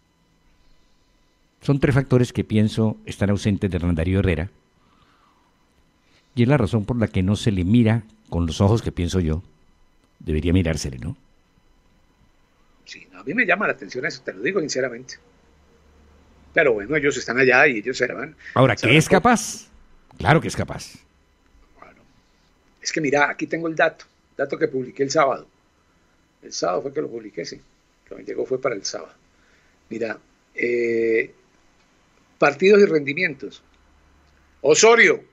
Son 3 factores que pienso están ausentes de Hernán Darío Herrera, y es la razón por la que no se le mira con los ojos que pienso yo. Debería mirársele, ¿no? Sí, no, a mí me llama la atención eso, te lo digo sinceramente. Pero bueno, ellos están allá y ellos se van. Ahora, ¿qué es capaz? Claro que es capaz. Es que mira, aquí tengo el dato que publiqué el sábado. El sábado fue que lo publiqué, sí. Lo que me llegó fue para el sábado. Mira, partidos y rendimientos. Osorio,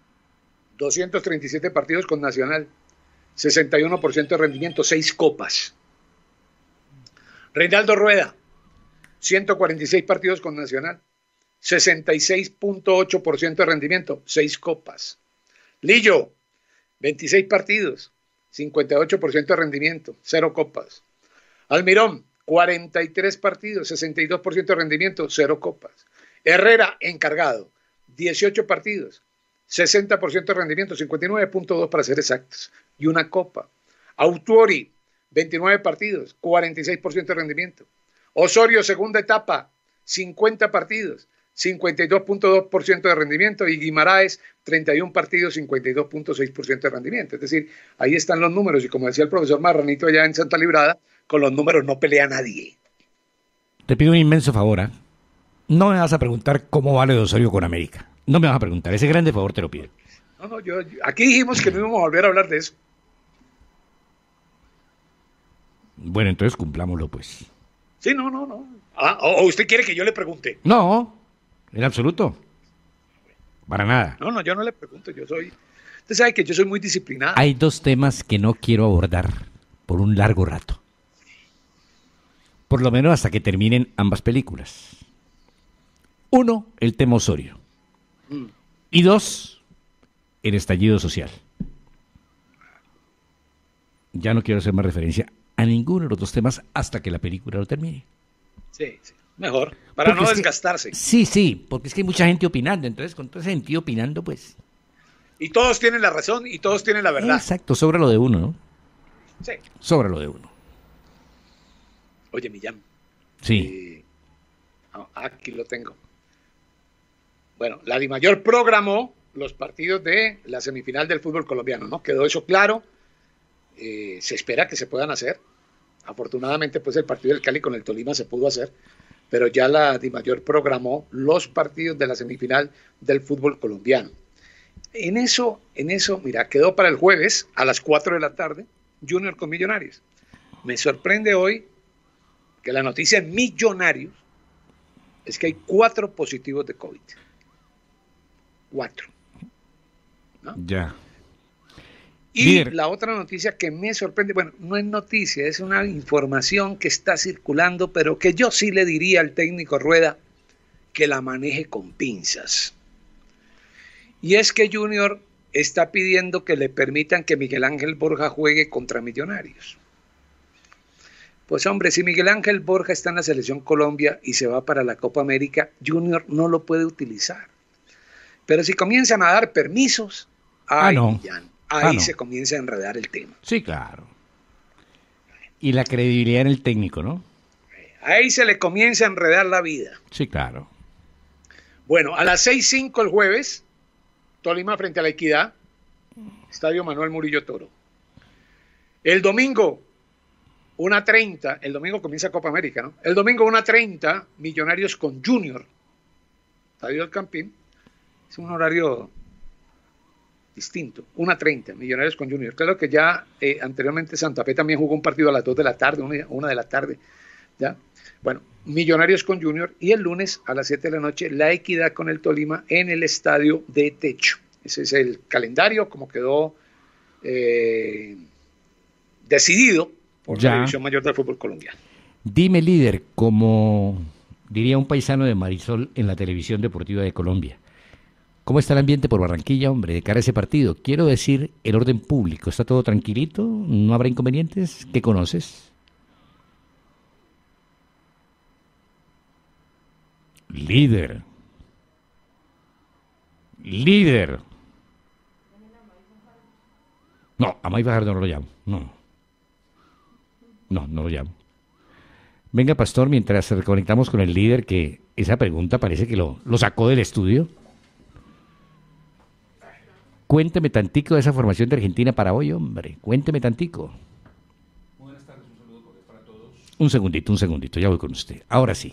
237 partidos con Nacional, 61% de rendimiento, 6 copas. Reinaldo Rueda, 146 partidos con Nacional, 66.8% de rendimiento, 6 copas. Lillo, 26 partidos, 58% de rendimiento, 0 copas. Almirón, 43 partidos, 62% de rendimiento, 0 copas. Herrera, encargado, 18 partidos, 60% de rendimiento, 59.2 para ser exactos, y 1 copa. Autuori, 29 partidos, 46% de rendimiento. Osorio, segunda etapa, 50 partidos, 52.2% de rendimiento, y Guimaraes, 31 partidos, 52.6% de rendimiento. Es decir, ahí están los números, y como decía el profesor Marranito allá en Santa Librada, con los números no pelea nadie. Te pido un inmenso favor, ¿eh? No me vas a preguntar cómo vale de Osorio con América. No me vas a preguntar, ese grande favor te lo pido. No, aquí dijimos que no íbamos a volver a hablar de eso. Bueno, entonces cumplámoslo, pues. Sí, no. ¿O usted quiere que yo le pregunte? No, en absoluto. Para nada. No, yo no le pregunto, usted sabe que yo soy muy disciplinado. Hay 2 temas que no quiero abordar por un largo rato. Por lo menos hasta que terminen ambas películas. 1, el tema Osorio. Y 2, el estallido social. Ya no quiero hacer más referencia a ninguno de los 2 temas hasta que la película lo termine. Sí, mejor, para porque no desgastarse. Sí, porque es que hay mucha gente opinando, entonces con toda esa gente opinando, pues... Y todos tienen la razón y todos tienen la verdad. Exacto, sobra lo de uno, ¿no? Sí. Sobra lo de uno. Oye, Millán. Sí. Aquí lo tengo. Bueno, la DIMAYOR programó los partidos de la semifinal del fútbol colombiano, ¿no? Quedó eso claro. Se espera que se puedan hacer. Afortunadamente, pues el partido del Cali con el Tolima se pudo hacer, pero ya la DIMAYOR programó los partidos de la semifinal del fútbol colombiano. En eso, mira, quedó para el jueves a las 4 de la tarde, Junior con Millonarios. Me sorprende hoy que la noticia en Millonarios es que hay 4 positivos de COVID. 4. ¿No? Ya. Y la otra noticia que me sorprende, bueno, no es noticia, es una información que está circulando, pero que yo sí le diría al técnico Rueda que la maneje con pinzas. Y es que Junior está pidiendo que le permitan que Miguel Ángel Borja juegue contra Millonarios. Pues hombre, si Miguel Ángel Borja está en la Selección Colombia y se va para la Copa América, Junior no lo puede utilizar. Pero si comienzan a dar permisos, ahí se comienza a enredar el tema. Sí, claro. Y la credibilidad en el técnico, ¿no? Ahí se le comienza a enredar la vida. Sí, claro. Bueno, a las 6:05 el jueves, Tolima frente a La Equidad, Estadio Manuel Murillo Toro. El domingo, 1:30, el domingo comienza Copa América, ¿no? El domingo 1:30, Millonarios con Junior, Estadio del Campín. Es un horario distinto, 1:30, Millonarios con Junior. Claro que ya anteriormente Santa Fe también jugó un partido a las 2 de la tarde, 1 de la tarde, ¿ya? Bueno, Millonarios con Junior, y el lunes a las 7 de la noche, La Equidad con el Tolima en el Estadio de Techo. Ese es el calendario, como quedó decidido por la División Mayor del Fútbol Colombiano. Dime, líder, como diría un paisano de Marisol en la televisión deportiva de Colombia, ¿cómo está el ambiente por Barranquilla, hombre, de cara a ese partido? Quiero decir, el orden público, ¿está todo tranquilito? ¿No habrá inconvenientes? ¿Qué conoces? Líder. No, a May Fajardo no lo llamo. No lo llamo. Venga, Pastor, mientras reconectamos con el líder, que esa pregunta parece que lo sacó del estudio. Cuénteme tantico de esa formación de Argentina para hoy, hombre. Cuénteme tantico. Buenas tardes, un saludo cordial para todos. Un segundito, ya voy con usted. Ahora sí.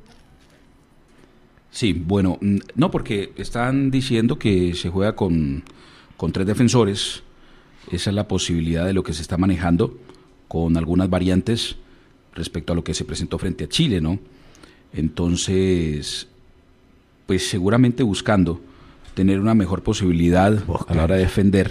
Sí, bueno, no, porque están diciendo que se juega con 3 defensores. Esa es la posibilidad de lo que se está manejando, con algunas variantes respecto a lo que se presentó frente a Chile, ¿no? Entonces, pues seguramente buscando tener una mejor posibilidad a la hora de defender.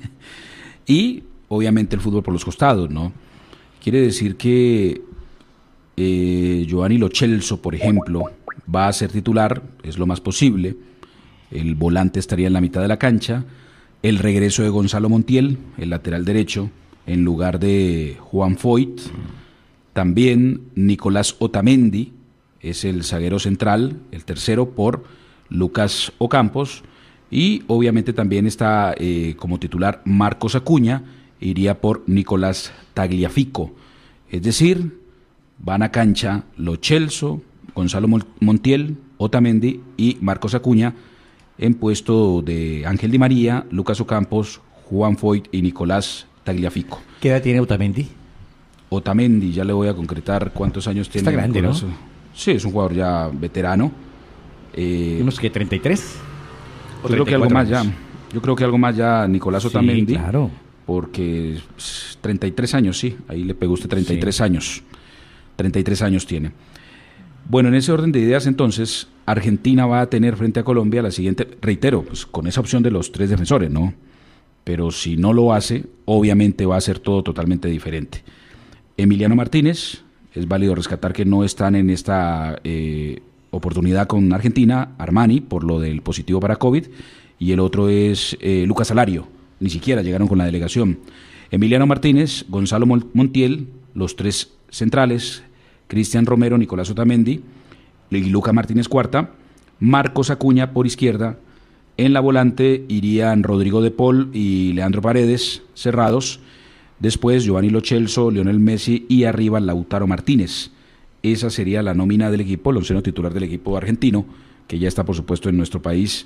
Y obviamente el fútbol por los costados, ¿no? Quiere decir que Giovanni Lo Celso, por ejemplo, va a ser titular, es lo más posible. El volante estaría en la mitad de la cancha. El regreso de Gonzalo Montiel, el lateral derecho, en lugar de Juan Foyt. También Nicolás Otamendi es el zaguero central, el tercero, por Lucas Ocampos. Y obviamente también está como titular Marcos Acuña, iría por Nicolás Tagliafico. Es decir, van a cancha Lo Celso, Gonzalo Montiel, Otamendi y Marcos Acuña, en puesto de Ángel Di María, Lucas Ocampos, Juan Foyt y Nicolás Tagliafico. ¿Qué edad tiene Otamendi? Otamendi, ya le voy a concretar cuántos años tiene. Está grande, Nicolás, ¿no? Sí, es un jugador ya veterano. ¿Unos que 33? Yo creo que algo más ya. Yo creo que algo más ya Nicolás Otamendi. Sí, claro. Porque 33 años, sí. Ahí le pegó usted 33 años. 33 años tiene. Bueno, en ese orden de ideas, entonces, Argentina va a tener frente a Colombia la siguiente, reitero, pues con esa opción de los 3 defensores, ¿no? Pero si no lo hace, obviamente va a ser todo totalmente diferente. Emiliano Martínez, es válido rescatar que no están en esta oportunidad con Argentina, Armani, por lo del positivo para COVID, y el otro es Lucas Alario, ni siquiera llegaron con la delegación. Emiliano Martínez, Gonzalo Montiel, los 3 centrales, Cristian Romero, Nicolás Otamendi y Lucas Martínez cuarta, Marcos Acuña por izquierda. En la volante irían Rodrigo de Paul y Leandro Paredes cerrados. Después Giovanni Lo Celso, Lionel Messi y arriba Lautaro Martínez. Esa sería la nómina del equipo, el onceno titular del equipo argentino, que ya está por supuesto en nuestro país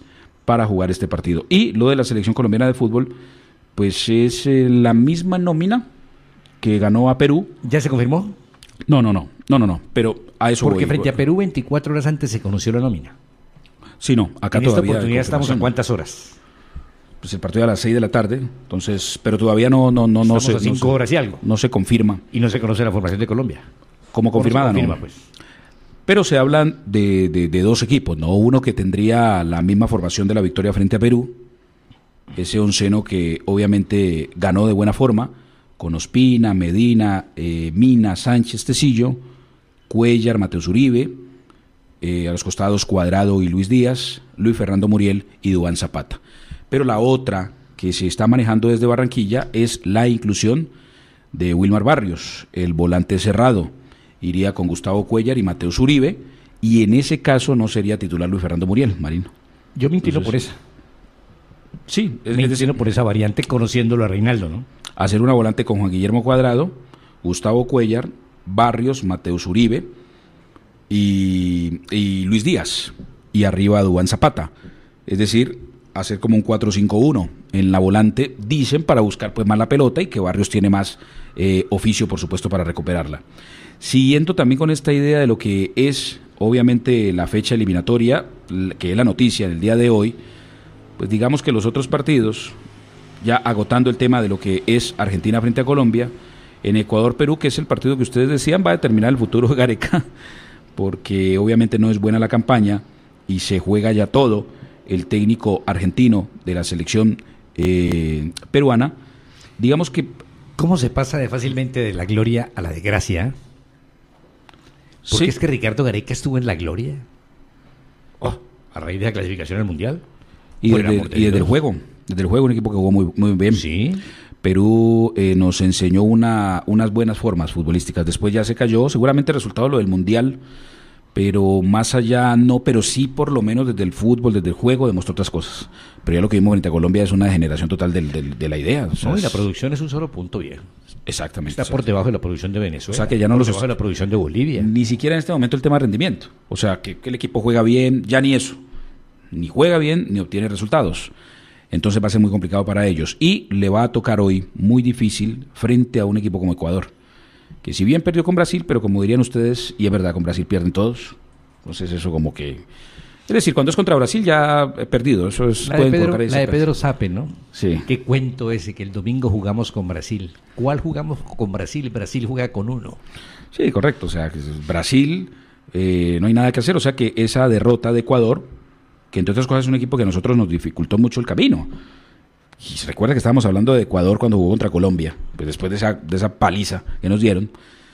para jugar este partido. Y lo de la selección colombiana de fútbol, pues es la misma nómina que ganó a Perú. ¿Ya se confirmó? No, pero a eso Porque voy. frente a Perú 24 horas antes se conoció la nómina. Sí, no, acá en todavía. En esta oportunidad estamos a ¿cuántas horas? Pues el partido a las 6 de la tarde, entonces, pero todavía no se... 5 horas y algo. No se confirma. Y no se conoce la formación de Colombia. Como confirmada, no. Pues. Pero se hablan de dos equipos, ¿no? Uno que tendría la misma formación de la victoria frente a Perú, ese onceno que obviamente ganó de buena forma, con Ospina, Medina, Mina, Sánchez, Tecillo, Cuellar, Mateus Uribe, a los costados Cuadrado y Luis Díaz, Luis Fernando Muriel y Duván Zapata. Pero la otra que se está manejando desde Barranquilla es la inclusión de Wilmar Barrios, el volante cerrado. Iría con Gustavo Cuellar y Mateus Uribe, y en ese caso no sería titular Luis Fernando Muriel, Marino. Yo me inclino por esa. Sí, me inclino por esa variante, conociéndolo a Reinaldo, ¿no? Hacer una volante con Juan Guillermo Cuadrado, Gustavo Cuellar, Barrios, Mateus Uribe y Luis Díaz, y arriba Duván Zapata. Es decir, hacer como un 4-5-1 en la volante, dicen, para buscar pues más la pelota, y que Barrios tiene más oficio, por supuesto, para recuperarla. Siguiendo también con esta idea de lo que es obviamente la fecha eliminatoria, que es la noticia del día de hoy, pues digamos que los otros partidos, ya agotando el tema de lo que es Argentina frente a Colombia, en Ecuador-Perú, que es el partido que ustedes decían va a determinar el futuro de Gareca, porque obviamente no es buena la campaña y se juega ya todo. El técnico argentino de la selección peruana, digamos que... ¿Cómo se pasa fácilmente de la gloria a la desgracia? Porque sí. Es que Ricardo Gareca estuvo en la gloria a raíz de la clasificación al Mundial. Y desde el juego, un equipo que jugó muy bien. Sí. Perú nos enseñó unas buenas formas futbolísticas. Después ya se cayó, seguramente resultado lo del Mundial, pero más allá no, pero sí por lo menos desde el fútbol, desde el juego demostró otras cosas. Pero ya lo que vimos frente a Colombia es una degeneración total de la idea. O sea, no, y la producción es un solo punto, viejo. Exactamente. Está por debajo de la producción de Venezuela. O sea que ya no por debajo de la producción de Bolivia. Ni siquiera en este momento el tema de rendimiento. O sea que el equipo juega bien, ya ni eso. Ni juega bien, ni obtiene resultados. Entonces va a ser muy complicado para ellos. Y le va a tocar hoy muy difícil frente a un equipo como Ecuador, que si bien perdió con Brasil, pero como dirían ustedes, y es verdad, con Brasil pierden todos. Entonces eso como que... Es decir, cuando es contra Brasil ya he perdido. Eso es... La de Pedro Sape, ¿no? Sí. Qué cuento ese, que el domingo jugamos con Brasil. ¿Cuál jugamos con Brasil? Brasil juega con uno. Sí, correcto. O sea, Brasil, no hay nada que hacer. O sea que esa derrota de Ecuador, que entre otras cosas es un equipo que a nosotros nos dificultó mucho el camino. Y se recuerda que estábamos hablando de Ecuador cuando jugó contra Colombia, pues después de esa paliza que nos dieron,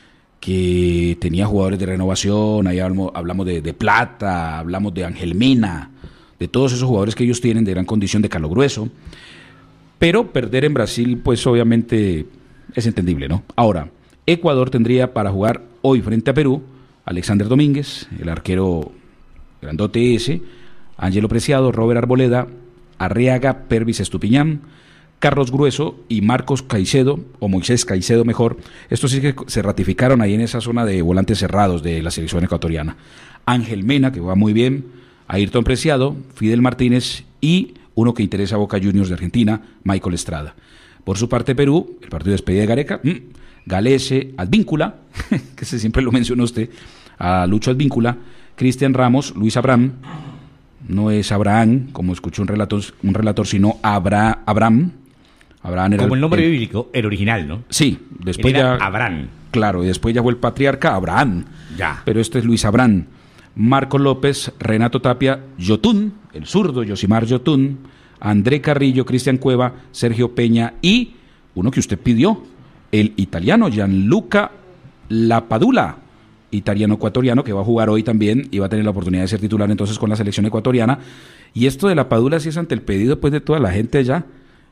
que tenía jugadores de renovación, ahí hablamos de Plata, hablamos de Ángel Mena, de todos esos jugadores que ellos tienen de gran condición, de Calo Grueso, pero perder en Brasil pues obviamente es entendible, ¿no? Ahora, Ecuador tendría para jugar hoy frente a Perú, Alexander Domínguez, el arquero grandote ese, Ángelo Preciado, Robert Arboleda, Arriaga, Pervis Estupiñán, Carlos Grueso y Marcos Caicedo, o Moisés Caicedo mejor. Estos sí que se ratificaron ahí en esa zona de volantes cerrados de la selección ecuatoriana. Ángel Mena, que va muy bien, Ayrton Preciado, Fidel Martínez y uno que interesa a Boca Juniors de Argentina, Michael Estrada. Por su parte Perú, el partido de despedida de Gareca, Galese, Advíncula, que siempre lo menciona usted, a Lucho Advíncula, Cristian Ramos, Luis Abraham, no es Abraham, como escuchó un relator, sino Abraham. Abraham era como el nombre bíblico, el original, ¿no? Sí, después ya... Abraham. Claro, y después ya fue el patriarca Abraham. Ya. Pero este es Luis Abraham. Marcos López, Renato Tapia, Yotún, el zurdo Yosimar Yotún, André Carrillo, Cristian Cueva, Sergio Peña y uno que usted pidió, el italiano Gianluca Lapadula, italiano-ecuatoriano, que va a jugar hoy también y va a tener la oportunidad de ser titular entonces con la selección ecuatoriana. Y esto de Lapadula sí es ante el pedido pues de toda la gente allá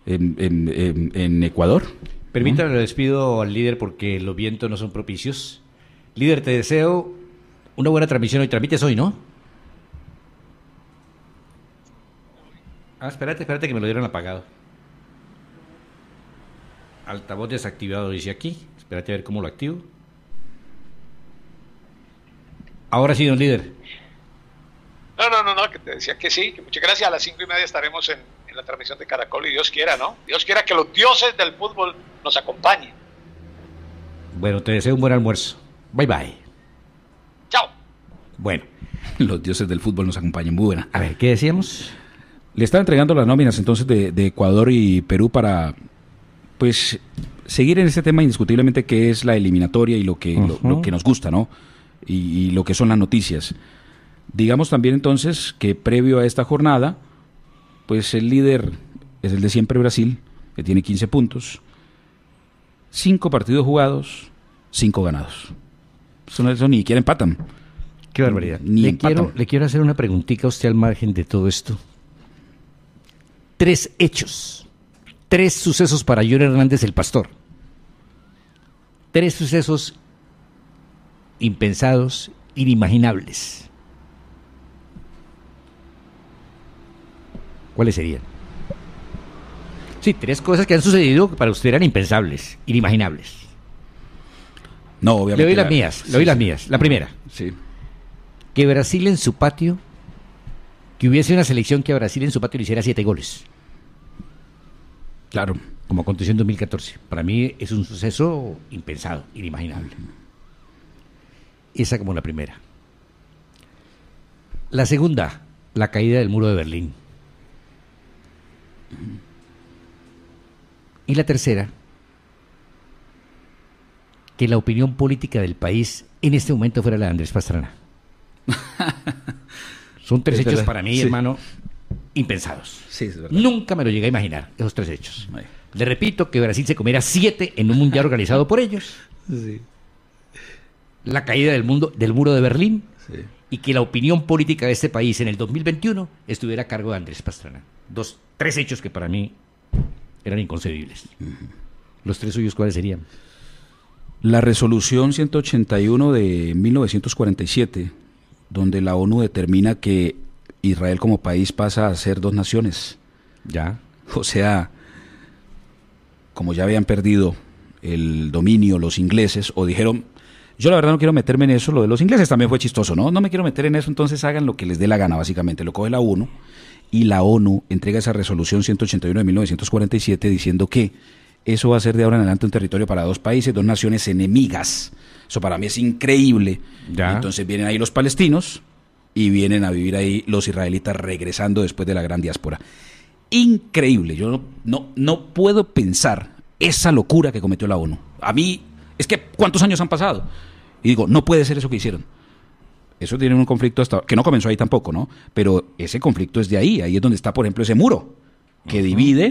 en Ecuador. Permítame, le despido al líder porque los vientos no son propicios. Líder, te deseo una buena transmisión hoy. Transmites hoy, ¿no? Espérate que me lo dieron apagado. Altavoz desactivado, dice aquí. Espérate a ver cómo lo activo. Ahora sí, don líder. No, que te decía que sí, que muchas gracias. A las 5:30 estaremos en la transmisión de Caracol y Dios quiera, ¿no? Dios quiera que los dioses del fútbol nos acompañen. Bueno, te deseo un buen almuerzo. Bye, bye. Chao. Bueno. Los dioses del fútbol nos acompañan. Muy buena. A ver, ¿qué decíamos? Le están entregando las nóminas entonces de Ecuador y Perú para, pues, seguir en este tema indiscutiblemente que es la eliminatoria y lo que nos gusta, ¿no? Y lo que son las noticias. Digamos también entonces que previo a esta jornada, pues el líder es el de siempre Brasil, que tiene 15 puntos, 5 partidos jugados, 5 ganados. Eso ni siquiera empatan. Qué barbaridad. Ni empatan. Le quiero hacer una preguntita a usted al margen de todo esto. 3 hechos, 3 sucesos para John Hernández el Pastor. 3 sucesos impensados, inimaginables. ¿Cuáles serían? Sí, 3 cosas que han sucedido que para usted eran impensables, inimaginables. No, obviamente. Le doy las mías. La primera. Sí. Que Brasil en su patio, que hubiese una selección que a Brasil en su patio le hiciera 7 goles. Claro. Como aconteció en 2014. Para mí es un suceso impensado, inimaginable. Esa como la primera. La segunda, la caída del muro de Berlín. Y la tercera, que la opinión política del país en este momento fuera la de Andrés Pastrana. Son 3 hechos para mí, hermano, impensados. Sí, es verdad. Nunca me lo llegué a imaginar, esos 3 hechos. Le repito que Brasil se comiera 7 en un mundial organizado por ellos. Sí. La caída del muro de Berlín. Sí. Y que la opinión política de este país en el 2021 estuviera a cargo de Andrés Pastrana. 3 hechos que para mí eran inconcebibles. ¿Los 3 suyos cuáles serían? La resolución 181 de 1947, donde la ONU determina que Israel como país pasa a ser 2 naciones. Ya. O sea, como ya habían perdido el dominio los ingleses, o dijeron, yo la verdad no quiero meterme en eso, lo de los ingleses también fue chistoso, ¿no? No me quiero meter en eso, entonces hagan lo que les dé la gana, básicamente. Lo coge la ONU, y la ONU entrega esa resolución 181 de 1947 diciendo que eso va a ser de ahora en adelante un territorio para 2 países, 2 naciones enemigas. Eso para mí es increíble. Ya. Entonces vienen ahí los palestinos y vienen a vivir ahí los israelitas regresando después de la gran diáspora. Increíble. Yo no puedo pensar esa locura que cometió la ONU. A mí, es que ¿cuántos años han pasado? Y digo, no puede ser eso que hicieron. Eso tiene un conflicto que no comenzó ahí tampoco, ¿no? Pero ese conflicto es de ahí es donde está, por ejemplo, ese muro que divide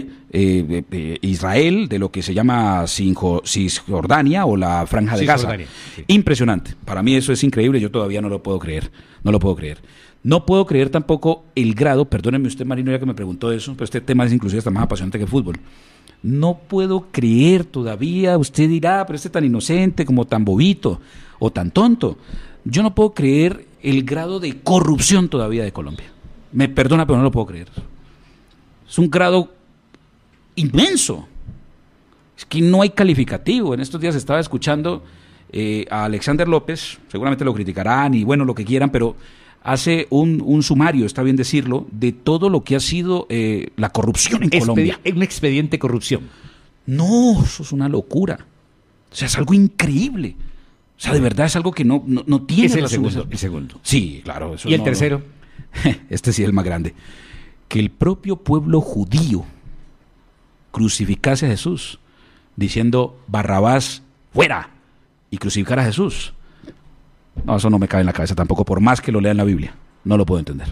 Israel de lo que se llama Cisjordania o la Franja de Gaza. Sí. Impresionante. Para mí eso es increíble, yo todavía no lo puedo creer. No puedo creer tampoco el grado, perdóneme usted, Marino, ya que me preguntó eso, pero este tema es inclusive hasta más apasionante que el fútbol. No puedo creer todavía, usted dirá, pero tan inocente, como tan bobito o tan tonto. Yo no puedo creer el grado de corrupción todavía de Colombia. Me perdona, pero no lo puedo creer. Es un grado inmenso. Es que no hay calificativo. En estos días estaba escuchando a Alexander López, seguramente lo criticarán y bueno, lo que quieran, pero hace un sumario, está bien decirlo, de todo lo que ha sido la corrupción en Colombia. Un expediente corrupción. No, eso es una locura. O sea, es algo increíble. O sea, de verdad es algo que no tiene es el razón. segundo. Sí, claro. Eso ¿Y el tercero? Este sí es el más grande. Que el propio pueblo judío crucificase a Jesús, diciendo Barrabás fuera, y crucificar a Jesús. No, eso no me cabe en la cabeza tampoco, por más que lo lea en la Biblia. No lo puedo entender.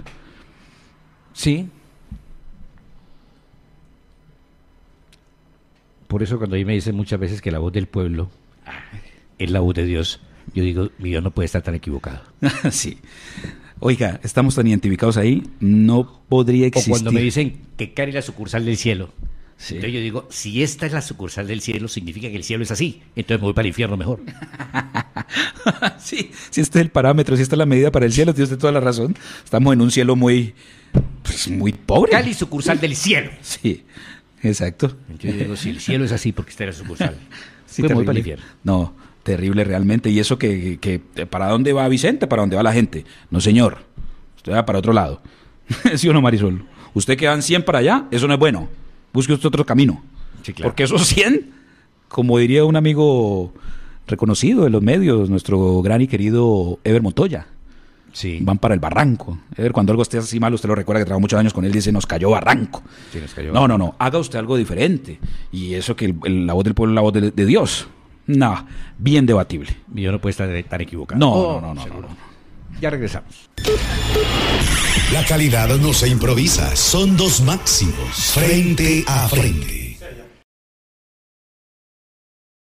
Sí. Por eso cuando a mí me dicen muchas veces que la voz del pueblo es la voz de Dios, yo digo, mi Dios no puede estar tan equivocado. Sí. Oiga, estamos tan identificados ahí, no podría existir. O cuando me dicen que Cari es la sucursal del cielo. Sí. Entonces yo digo, si esta es la sucursal del cielo, significa que el cielo es así. Entonces me voy para el infierno mejor. Sí, si este es el parámetro, si esta es la medida para el cielo, tiene usted toda la razón. Estamos en un cielo muy pobre. Cali, sucursal del cielo. Sí, exacto. Entonces yo digo, si el cielo es así, porque esta es la sucursal. Sí, me voy para el infierno. No, terrible realmente. Y eso que ¿para dónde va Vicente? ¿Para dónde va la gente? No, señor. Usted va para otro lado. ¿Sí o no, Marisol? Usted que van 100 para allá, eso no es bueno. Busque usted otro camino. Sí, claro. Porque esos 100, como diría un amigo reconocido de los medios, nuestro gran y querido Ever Montoya, sí, van para el barranco. Ever, cuando algo esté así mal, usted lo recuerda que trabajó muchos años con él, dice, nos cayó barranco. Sí, nos cayó barranco. No, haga usted algo diferente. Y eso que la voz del pueblo es la voz de Dios. No, bien debatible. Y yo no puedo estar tan equivocado. No. Ya regresamos. La calidad no se improvisa, son dos máximos, frente a frente.